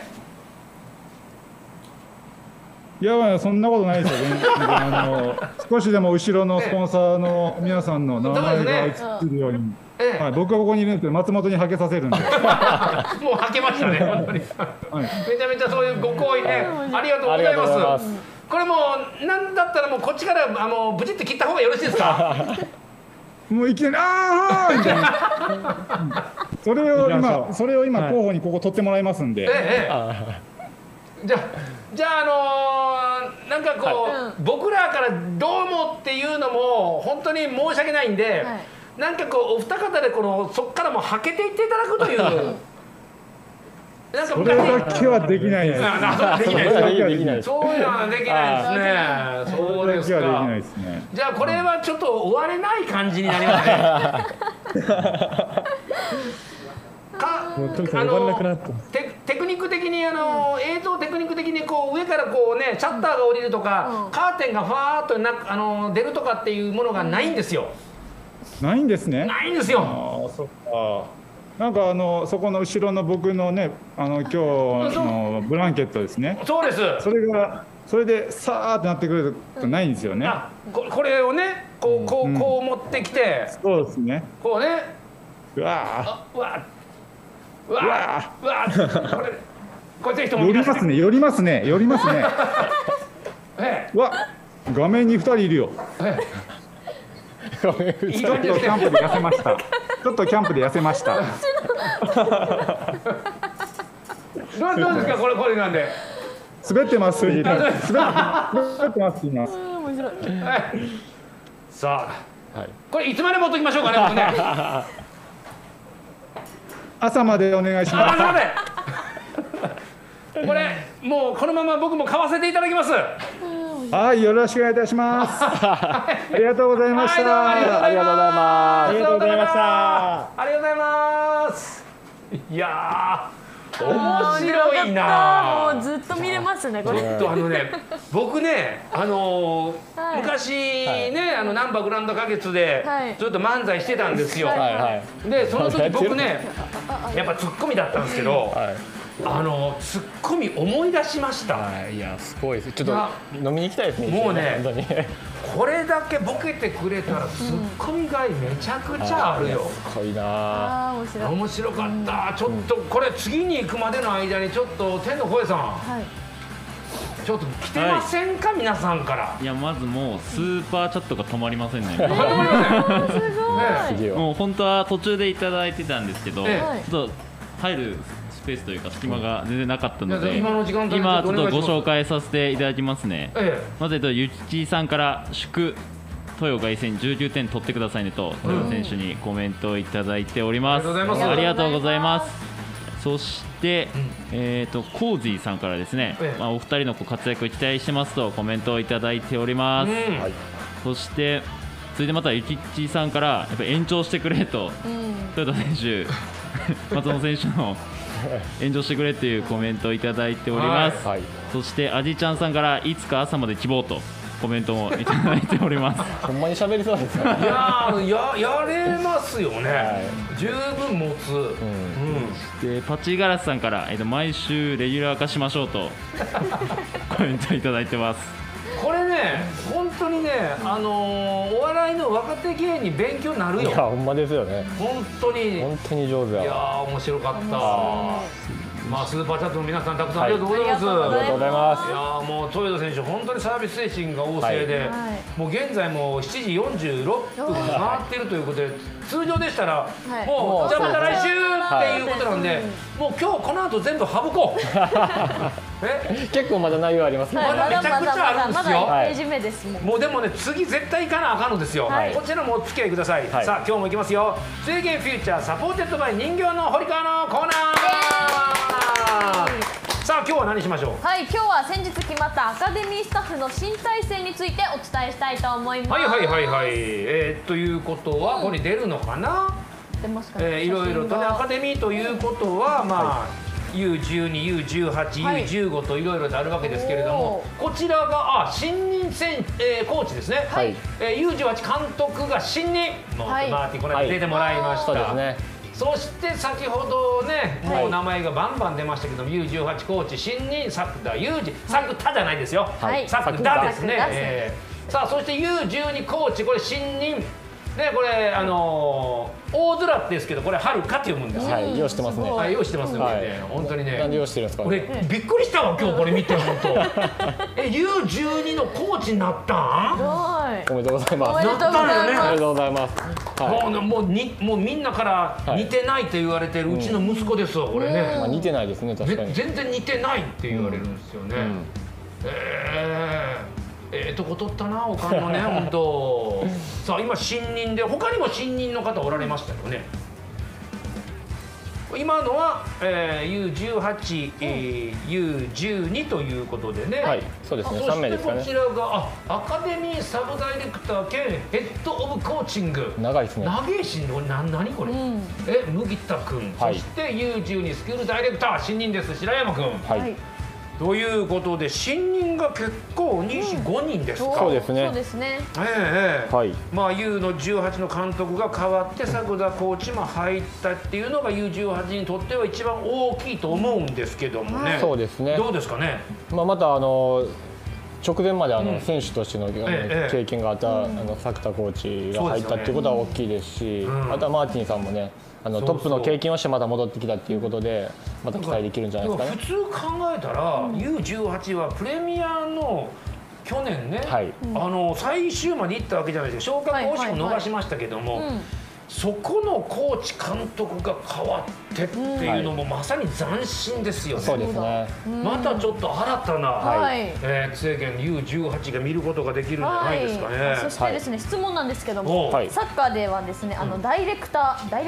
いやそんなことないですよ。少しでも後ろのスポンサーの皆さんの名前が映ってるように。僕がここにいるんで松本にはけさせるんで。もうはけましたね本当に。めちゃめちゃそういうご好意ねありがとうございます。これもうなんだったらもうこっちからブチって切った方がよろしいですか。 もういきなりみたいな。それを今候補にここ取ってもらいますんで。 じゃあなんかこう僕らからどうもっていうのも本当に申し訳ないんで。なんかこうお二方でそこからもはけていっていただくという。 それだけはできないです。 そういうのはできないですね。そうですか。じゃあこれはちょっと終われない感じになりますね。テクニック的に映像テクニック的に上からねシャッターが降りるとかカーテンがファーっと出るとかっていうものがないんですよ。 ないんですね。 ないんですよ。 そっか。なんかそこの後ろの僕のね今日のブランケットですね。 そうです。 それでさーってなってくるとないんですよね。 これをねこう持ってきて。 そうですね。 こうね。 うわこれぜひとも寄りますね。わ画面に2人いるよ。ちょっとキャンプで痩せました。どうですかこれなんで。 滑ってます。今。 さあ、これいつまで持っときましょうかね。僕ね朝までお願いします。 朝まで。これもうこのまま僕も買わせていただきます。 はい、よろしくお願いいたします。ありがとうございました。 ありがとうございます。いや面白いな。 もうずっと見れますねこれ。 ちょっと僕ね昔ねナンバーグランド花月でちょっと漫才してたんですよ。でその時僕ねやっぱツッコミだったんですけど。ツッコミ思い出しました。 いやすごいです。ちょっと飲みに行きたいですね。 もうねこれだけボケてくれたらツッコミがいめちゃくちゃあるよ。 すごいな。 面白かった。ちょっとこれ次に行くまでの間にちょっと天の声さん、ちょっと来てませんか、皆さんから。 いやまずもうスーパーチャットが止まりませんね。もう本当は途中でいただいてたんですけど、ちょっと入るスペースというか隙間が全然なかったので、今ちょっとご紹介させていただきますね。まずゆきちさんから祝豊凱旋19点取ってくださいねと豊選手にコメントをいただいております。ありがとうございます。そしてコージーさんからですね、お二人の活躍を期待してますとコメントをいただいております。そして続いてまたゆきちさんからやっぱ延長してくれと豊田選手松本選手の炎上してくれっていうコメントをいただいております。そしてあじちゃんさんからいつか朝まで希望とコメントもいただいております。 ほんまに喋りそうですね。 やれますよね。十分持つ。 でパチガラスさんから毎週レギュラー化しましょうとコメントいただいてます。 これね本当にねお笑いの若手芸人勉強になるよ。 いやほんまですよね。 本当に上手や。 いや面白かった。まあスーパーチャットの皆さんたくさんありがとうございます。 ありがとうございます。 いやもう豊田選手本当にサービス精神が旺盛で、もう現在も7時46分回っているということで、通常でしたらもうじゃあまた来週っていうことなんで、もう今日この後全部省こう。 結構まだ内容ありますね。 まだめちゃくちゃあるんですよ。 まだページ目ですもん。 もうでもね次絶対行かなあかんのですよ。こちらもお付き合いください。さあ今日も行きますよ。水源フューチャーサポーテッドバイ人形の堀川のコーナー。さあ今日は何しましょう。 はい、今日は先日決まったアカデミースタッフの新体制についてお伝えしたいと思います。 ということはここに出るのかな。 出ますかね。 いろいろとねアカデミーということはまあ。U12、U18、U15 といろいろとあるわけですけれども、こちらが新任コーチですね。U18 監督が新任マーティこの間出てもらいました。そして先ほどねもう名前がバンバン出ましたけども U18 コーチ新任作田裕二、作田じゃないですよ、作田ですね。さあそして U12 コーチこれ新任でこれ大空ですけどこれはるかって読むんですよ。 用意してますね。 用意してますね。本当にね。 なんで用意してるんですか。 俺びっくりしたわ今日これ見て本当。U12 のコーチになったん？ おめでとうございます。 おめでとうございます。 おめでとうございます。 もうみんなから似てないと言われてるうちの息子ですわこれね。 似てないですね確かに。 全然似てないって言われるんですよね。とこ取ったなおかんのね本当。さあ今新任で他にも新任の方おられましたよね。今のは、U18、U12 ということでね。 そうですね。3名ですかね。 こちらがアカデミーサブダイレクター兼ヘッドオブコーチング。 長いですね。 長いし何これ。麦田君、そして U12 スクールダイレクター新任です白山君。ということで新任が結構25人ですか。 そうですね。 そうですね。 まあ U の18の監督が変わって作田コーチも入ったっていうのが U18 にとっては一番大きいと思うんですけどもね。 そうですね。 どうですかね。 また直前まで選手としての経験があった作田コーチが入ったっていうことは大きいですし、あとはマーティンさんもねトップの経験をしてまた戻ってきたっていうことでまた期待できるんじゃないですかね。 普通考えたら U18 はプレミアの去年ね、最終まで行ったわけじゃないですか。昇格惜しく逃しましたけども、そこのコーチ監督が変わってっていうのもまさに斬新ですよね。 そうですね。 またちょっと新たな制限 U18 が見ることができるんじゃないですかね。 そしてですね質問なんですけども、サッカーではですねダイレクター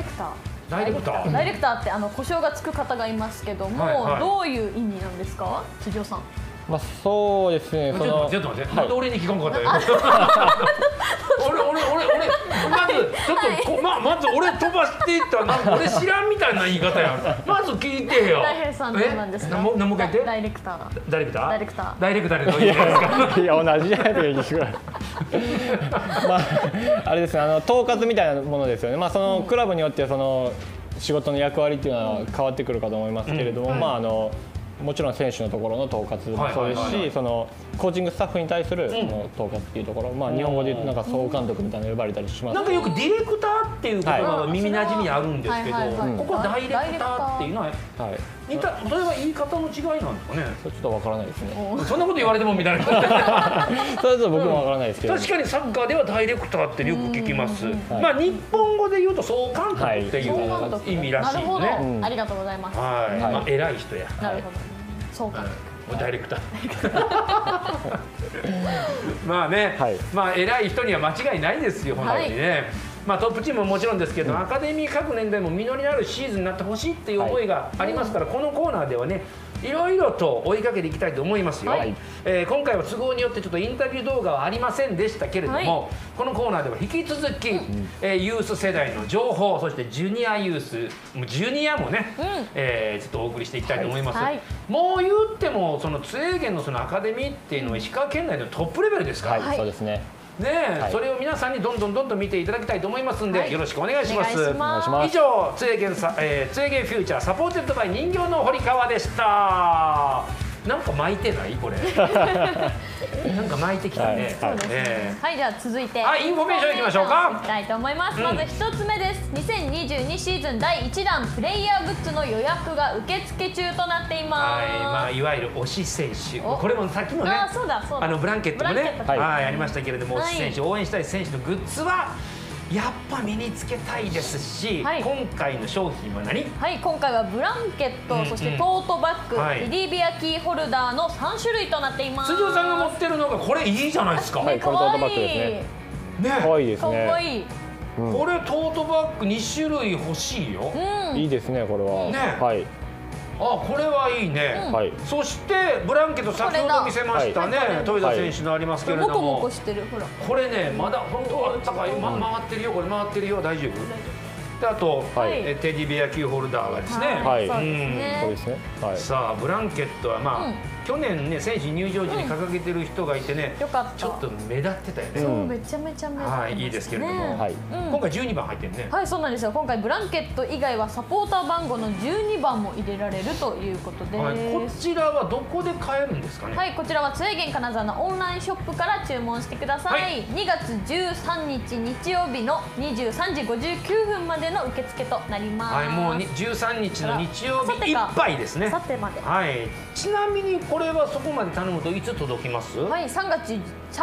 って故障がつく方がいますけども、どういう意味なんですか、辻尾さん。 まあそうですね。 ちょっと待って、なんで俺に聞かんかったよ。俺まずちょっとまず俺飛ばしていったらなんか俺知らんみたいな言い方やん。まず聞いてよ。 大平さんどうなんですか。 何も書いて。 ダイレクター。 ダイレクター。 ダイレクター。 ダイレクターでどういうことですか。 いや同じじゃないですか。まああれですね、統括みたいなものですよね。まあそのクラブによってその仕事の役割っていうのは変わってくるかと思いますけれども、まあもちろん選手のところの統括もそうですし、そのコーチングスタッフに対するその統括っていうところ、まあ日本語で言うとなんか総監督みたいなの呼ばれたりします。 なんかよくディレクターっていう言葉が耳なじみあるんですけど、ここダイレクターっていうのは、それは言い方の違いなんですかね。 ちょっとわからないですね。 そんなこと言われてもみたいな。 それはちょっと僕もわからないですけど。 確かにサッカーではダイレクターってよく聞きます。まあ日本語で言うと総監督っていう意味らしいですね。 ありがとうございます。 はい。まあ偉い人や。 なるほど。総監督。 ダイレクター。まあね、まあ偉い人には間違いないですよ、本当にね。まあトップチームももちろんですけど、アカデミー各年代も実りのあるシーズンになってほしいっていう思いがありますから、このコーナーではね、いろいろと追いかけていきたいと思いますよ。今回は都合によってちょっとインタビュー動画はありませんでしたけれども、このコーナーでは引き続き、ユース世代の情報、そしてジュニアユース、ジュニアもね、ちょっとお送りしていきたいと思います。もう言ってもその津英元のそのアカデミーっていうのは石川県内のトップレベルですから。 そうですね。 それを皆さんにどんどん見ていただきたいと思いますんで、よろしくお願いします。以上、 津英元フューチャーサポーテッドバイ人形の堀川でした。なんか巻いてないこれ。なんか巻いてきたね。 はい、じゃあ続いてインフォメーションいきましょうか。 いきたいと思います。まず一つ目です。2022シーズン第1弾プレイヤーグッズの予約が受付中となっています。 まあいわゆる推し選手。これもさっきのね、ブランケットもね、ありましたけれども、推し選手応援したい選手のグッズは。やっぱ身につけたいですし、今回の商品は何？ はい、今回はブランケット、そしてトートバッグ、テディベアキーホルダーの3種類となっています。 辻尾さんが持ってるのがこれいいじゃないですか。 はい、これトートバッグですね。可愛いですね。 可愛い。 これトートバッグ2種類欲しいよ。 いいですね、これは。 ね。 はい。 これはいいね。そしてブランケット先ほど見せましたね、豊田選手のありますけれども、 モコモコしてる、ほらこれねまだ本当あったかい、回ってるよ、これ回ってるよ、大丈夫？であとテディベアキーホルダーがですね、 そうですね。 さあブランケットはまあ去年ね選手入場時に掲げてる人がいてね、ちょっと目立ってたよね。 そう、めちゃめちゃ目立ってますね。 いいですけれども、今回12番入ってるね。 はい、そうなんですよ。今回ブランケット以外はサポーター番号の12番も入れられるということです。 こちらはどこで買えるんですかね。 はい、こちらは津英元金沢のオンラインショップから注文してください。2月13日日曜日の23時59分までの受付となります。 はい、もう13日の日曜日いっぱいですね。 さてまで。 はい。ちなみにこれはそこまで頼むといつ届きます？ はい、3月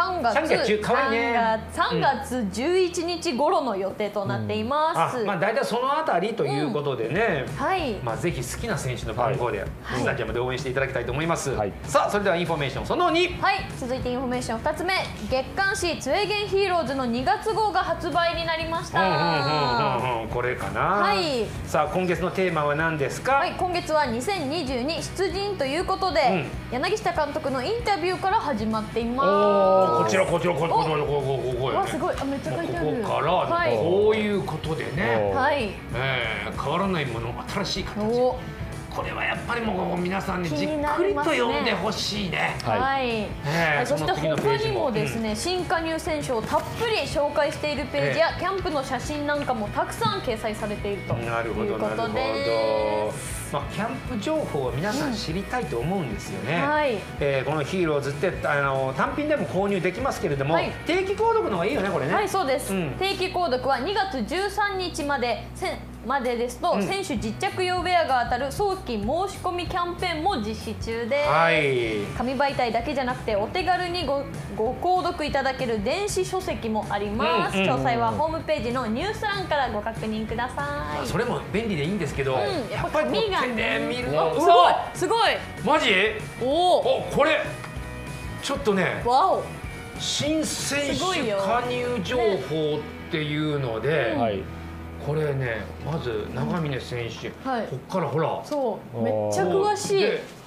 11日頃の予定となっています。 まあ大体そのあたりということでね。はい。まあぜひ好きな選手の番号でスタジアムで応援していただきたいと思います。さあそれではインフォメーションその2。 はい。続いてインフォメーション2つ目、月刊誌津英元ヒーローズの2月号が発売になりました。 これかな。 はい。 さあ今月のテーマは何ですか？ はい、今月は2022出陣ということで、柳下監督のインタビューから始まっています。 こちら。 すごい、めっちゃ書いてある。 ここからこういうことでね。 はい。 変わらないもの、新しい形。これはやっぱりもう皆さんにじっくりと読んでほしいね。 はい。そして他にもですね、新加入選手をたっぷり紹介しているページやキャンプの写真なんかもたくさん掲載されているということです。 まあキャンプ情報は皆さん知りたいと思うんですよね。 はい。 このヒーローズって単品でも購入できますけれども、定期購読の方がいいよねこれね。 はい、そうです。定期購読は2月13日までですと、選手実着用ウェアが当たる早期申し込みキャンペーンも実施中です。紙媒体だけじゃなくてお手軽にご購読いただける電子書籍もあります。詳細はホームページのニュース欄からご確認ください。 それも便利でいいんですけど、やっぱり紙がね、 見るすごいマジ？これちょっとね、新選手加入情報っていうので、これね、まず長峰選手、こっからほら、 そう、めっちゃ詳しい。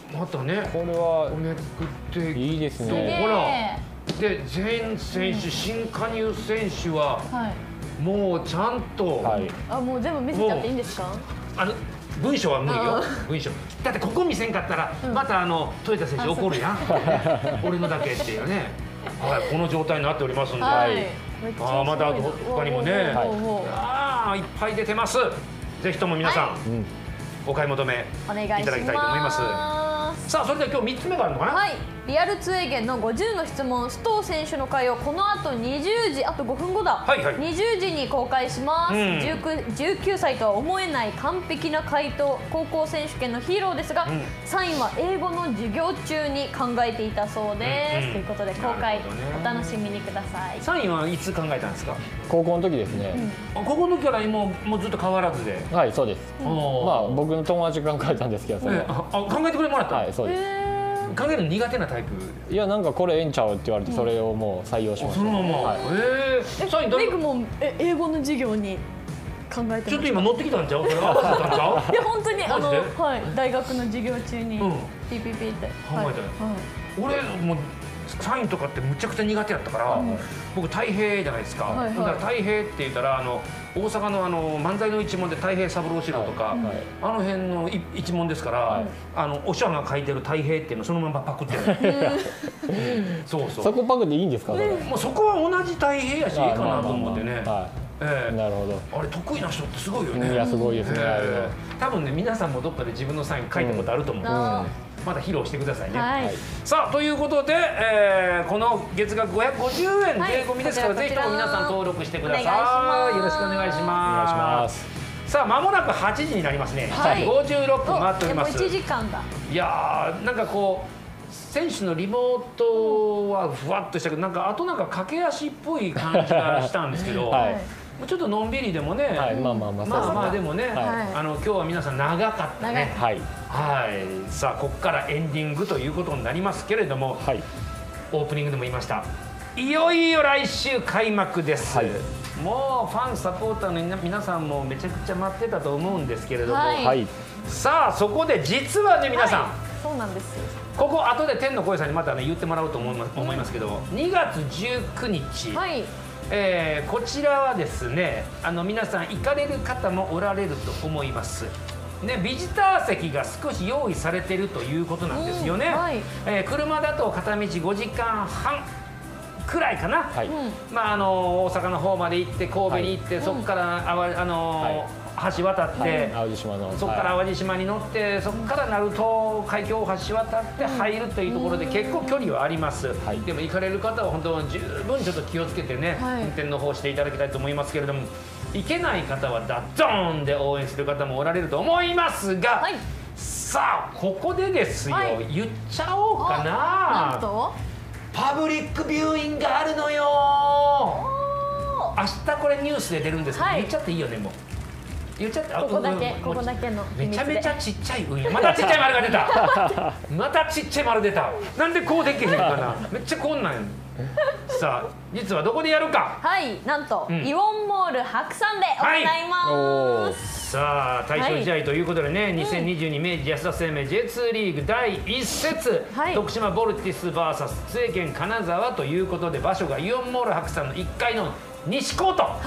またねこれはめくっていいですね。 ほらで全選手、新加入選手はもうちゃんと、 あ、もう全部見せちゃっていいんですか？ 文章は無理よ。文章だってここ見せんかったらまた豊田選手怒るやん。俺のだけっていうね。はい、この状態になっておりますんで、まだ他にもね、いっぱい出てます。ぜひとも皆さん、お買い求めいただきたいと思います。さあ、それでは今日3つ目があるのかな。 はい、リアルツエゲンの50の質問、須藤選手の回をこの後20時、あと5分後だ、20時に公開します。19歳とは思えない完璧な回答、高校選手権のヒーローですが、サインは英語の授業中に考えていたそうです。ということで公開お楽しみにください。 サインはいつ考えたんですか？ 高校の時ですね。 高校の時からもうずっと変わらずで。 はい、そうです。まあ僕の友達が考えたんですけど、それ考えてくれもらった。そうです。考えるの苦手なタイプ。 いや、なんかこれええんちゃうって言われて、それをもう採用しました。 そのまま。 メグも英語の授業に考えて。 ちょっと今乗ってきたんちゃう？それ合わせたんちゃう？ いや本当に大学の授業中にピピピって考えた。俺もうサインとかってむちゃくちゃ苦手やったから、僕太平じゃないですか。だから太平って言ったら大阪の漫才の一門で太平三郎四郎とかあの辺の一門ですから、お師匠が書いてる太平っていうのそのままパクってる。そうそう。 そこパクっていいんですか？ もうそこは同じ太平やしいいかなと思ってね。 なるほど。 あれ得意な人ってすごいよね。 いやすごいですね。 多分ね皆さんもどっかで自分のサイン書いたことあると思う。また披露してくださいね。さあということで、この月額550円税込みですから、ぜひとも皆さん登録してください。よろしくお願いします。さあ間もなく8時になりますね。56分回っております。 もう1時間だ。 いやーなんかこう選手のリモートはふわっとしたけど、なんか駆け足っぽい感じがしたんですけど。ちょっとのんびりでもね、まあでもね、今日は皆さん長かったね。はい。さあここからエンディングということになりますけれども、オープニングでも言いました。いよいよ来週開幕です。もうファンサポーターの皆さんもめちゃくちゃ待ってたと思うんですけれども、さあそこで実はね皆さん、 そうなんです。 ここ後で天の声さんにまたね言ってもらおうと思いますけど、2月19日。こちらはですね、皆さん行かれる方もおられると思います。ね、ビジター席が少し用意されているということなんですよね。車だと片道5時間半くらいかな。まあ大阪の方まで行って神戸に行って、そこから橋渡って、そこから淡路島に乗って、そこから鳴門海峡大橋渡って入るというところで結構距離はあります。でも行かれる方は本当十分ちょっと気をつけてね、運転の方していただきたいと思いますけれども、行けない方はドーンで応援する方もおられると思いますが、さあここでですよ、言っちゃおうかな。なんとパブリックビューイングがあるのよ。明日これニュースで出るんですけど、言っちゃっていいよねもう。言っちゃった。ここだけのめちゃめちゃちっちゃい運や。またちっちゃい丸が出た。またちっちゃい丸出た。なんでこうできへんかな。めっちゃこんなんやん。さあ実はどこでやるか。 はい、なんと、イオンモール白山で行います。 さあ対象試合ということでね、2022明治安田生命 J2 リーグ第1節、徳島ボルティス VS 津江県金沢ということで、場所がイオンモール白山の1階の西コート。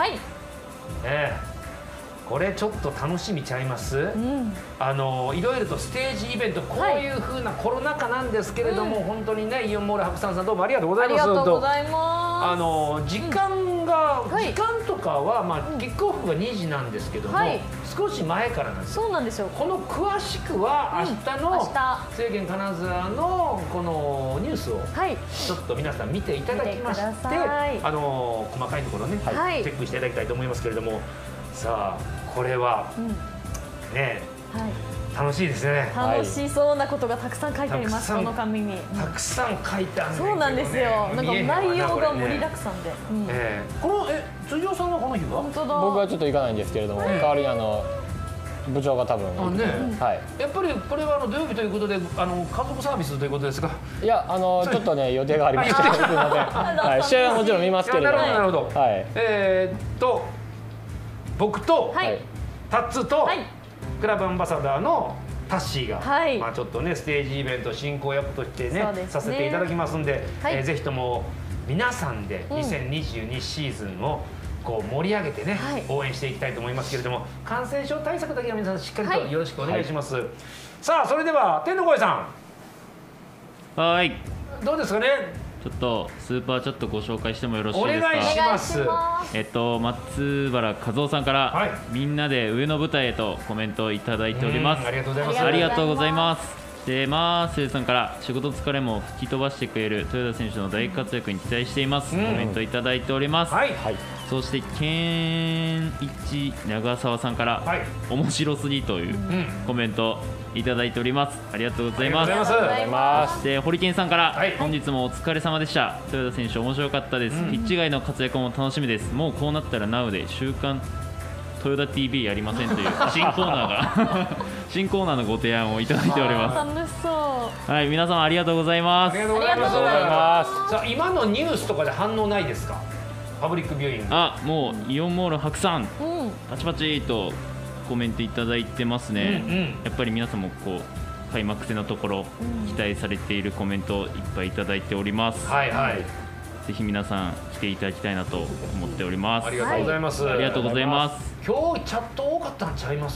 これちょっと楽しみちゃいます。いろいろとステージイベント、こういう風なコロナ禍なんですけれども、本当にねイオンモール白山さんどうもありがとうございます。 ありがとうございます。 時間とかはキックオフが2時なんですけども、少し前からなんです。 そうなんですよ。 この詳しくは明日の津江県金沢のこのニュースをちょっと皆さん見ていただきまして、細かいところねチェックしていただきたいと思いますけれども、さあこれはね楽しいですね。 楽しそうなことがたくさん書いてあります。この紙にたくさん書いてある。 そうなんですよ。なんか内容が盛りだくさんで。 この辻尾さんはこの日は？ 僕はちょっと行かないんですけれども、代わりに部長が多分。 やっぱりこれは土曜日ということで家族サービスということですか？ いやちょっとね予定がありまして、すみません。試合はもちろん見ますけれども。 なるほど。僕とタッツーとクラブアンバサダーのタッシーが、まあちょっとねステージイベント進行役としてねさせていただきますんで、ぜひとも皆さんで2022シーズンをこう盛り上げてね、応援していきたいと思いますけれども、感染症対策だけは皆さんしっかりとよろしくお願いします。さあそれでは天の声さん、はい、 どうですかね。 ちょっとスーパーチャットご紹介してもよろしいですか。 お願いします。 松原和夫さんから、みんなで上の舞台へとコメントをいただいております。 ありがとうございます。 ありがとうございます。でマーセルさんから仕事疲れも吹き飛ばしてくれる豊田選手の大活躍に期待しています、コメントいただいております。そして健一長澤さんから、面白すぎというコメントいただいております。ありがとうございます。で堀健さんから、本日もお疲れ様でした。豊田選手面白かったです。ピッチ外の活躍も楽しみです。もうこうなったら NOW で週刊トヨタ TV やりませんという新コーナーのご提案をいただいております。 楽しそう。 はい、皆様ありがとうございます。 ありがとうございます。さあ今のニュースとかで反応ないですか。パブリックビューイング。 もうイオンモール白山、パチパチとコメントいただいてますね。やっぱり皆さんもこう開幕戦のところ期待されているコメントをいっぱいいただいております。ぜひ皆さん来ていただきたいなと思っております。 ありがとうございます。 ありがとうございます。 今日チャット多かったんちゃいます？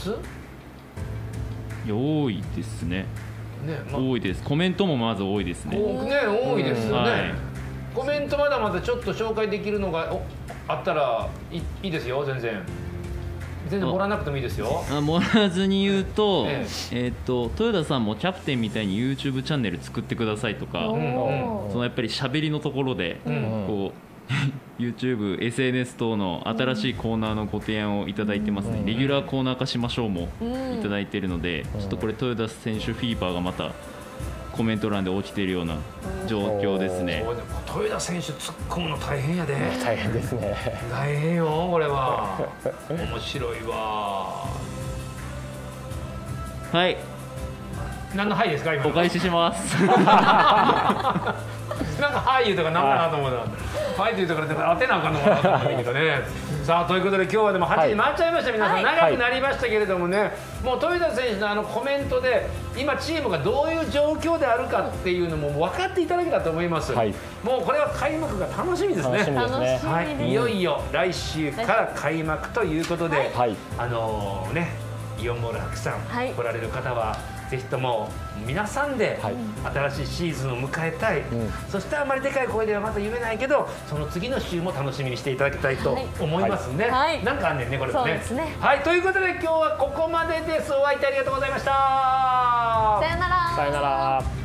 多いですね。多いです。コメントもまず多いですね。 多いですよね。コメントまだまだちょっと紹介できるのがあったらいいですよ。全然盛らなくてもいいですよ。 盛らずに言うと、豊田さんもキャプテンみたいに YouTube チャンネル作ってくださいとか、そのやっぱり喋りのところで、こうYouTube、SNS 等の新しいコーナーのご提案をいただいてますね。レギュラーコーナー化しましょうもいただいているので、ちょっとこれ豊田選手フィーバーがまたコメント欄で起きているような状況ですね。 豊田選手突っ込むの大変やで。 大変ですね。 大変よこれは。面白いわ。 はい。 何のはいですか今。 お返しします。 なんかはい言うとかなんかなと思った。はいって言うとから当てなあかんのかなと思ったけどね。さあということで今日はでも8時回っちゃいました。皆さん長くなりましたけれどもね、もう豊田選手のコメントで今チームがどういう状況であるかっていうのも分かっていただけたと思います。もうこれは開幕が楽しみですね。いよいよ来週から開幕ということで、イオンモール白山来られる方はぜひとも皆さんで新しいシーズンを迎えたい、そしてあまりでかい声ではまた言えないけどその次の週も楽しみにしていただきたいと思いますね。なんかあんねんねこれもね。はい、ということで今日はここまでです。お相手ありがとうございました。 さよなら。 さよなら。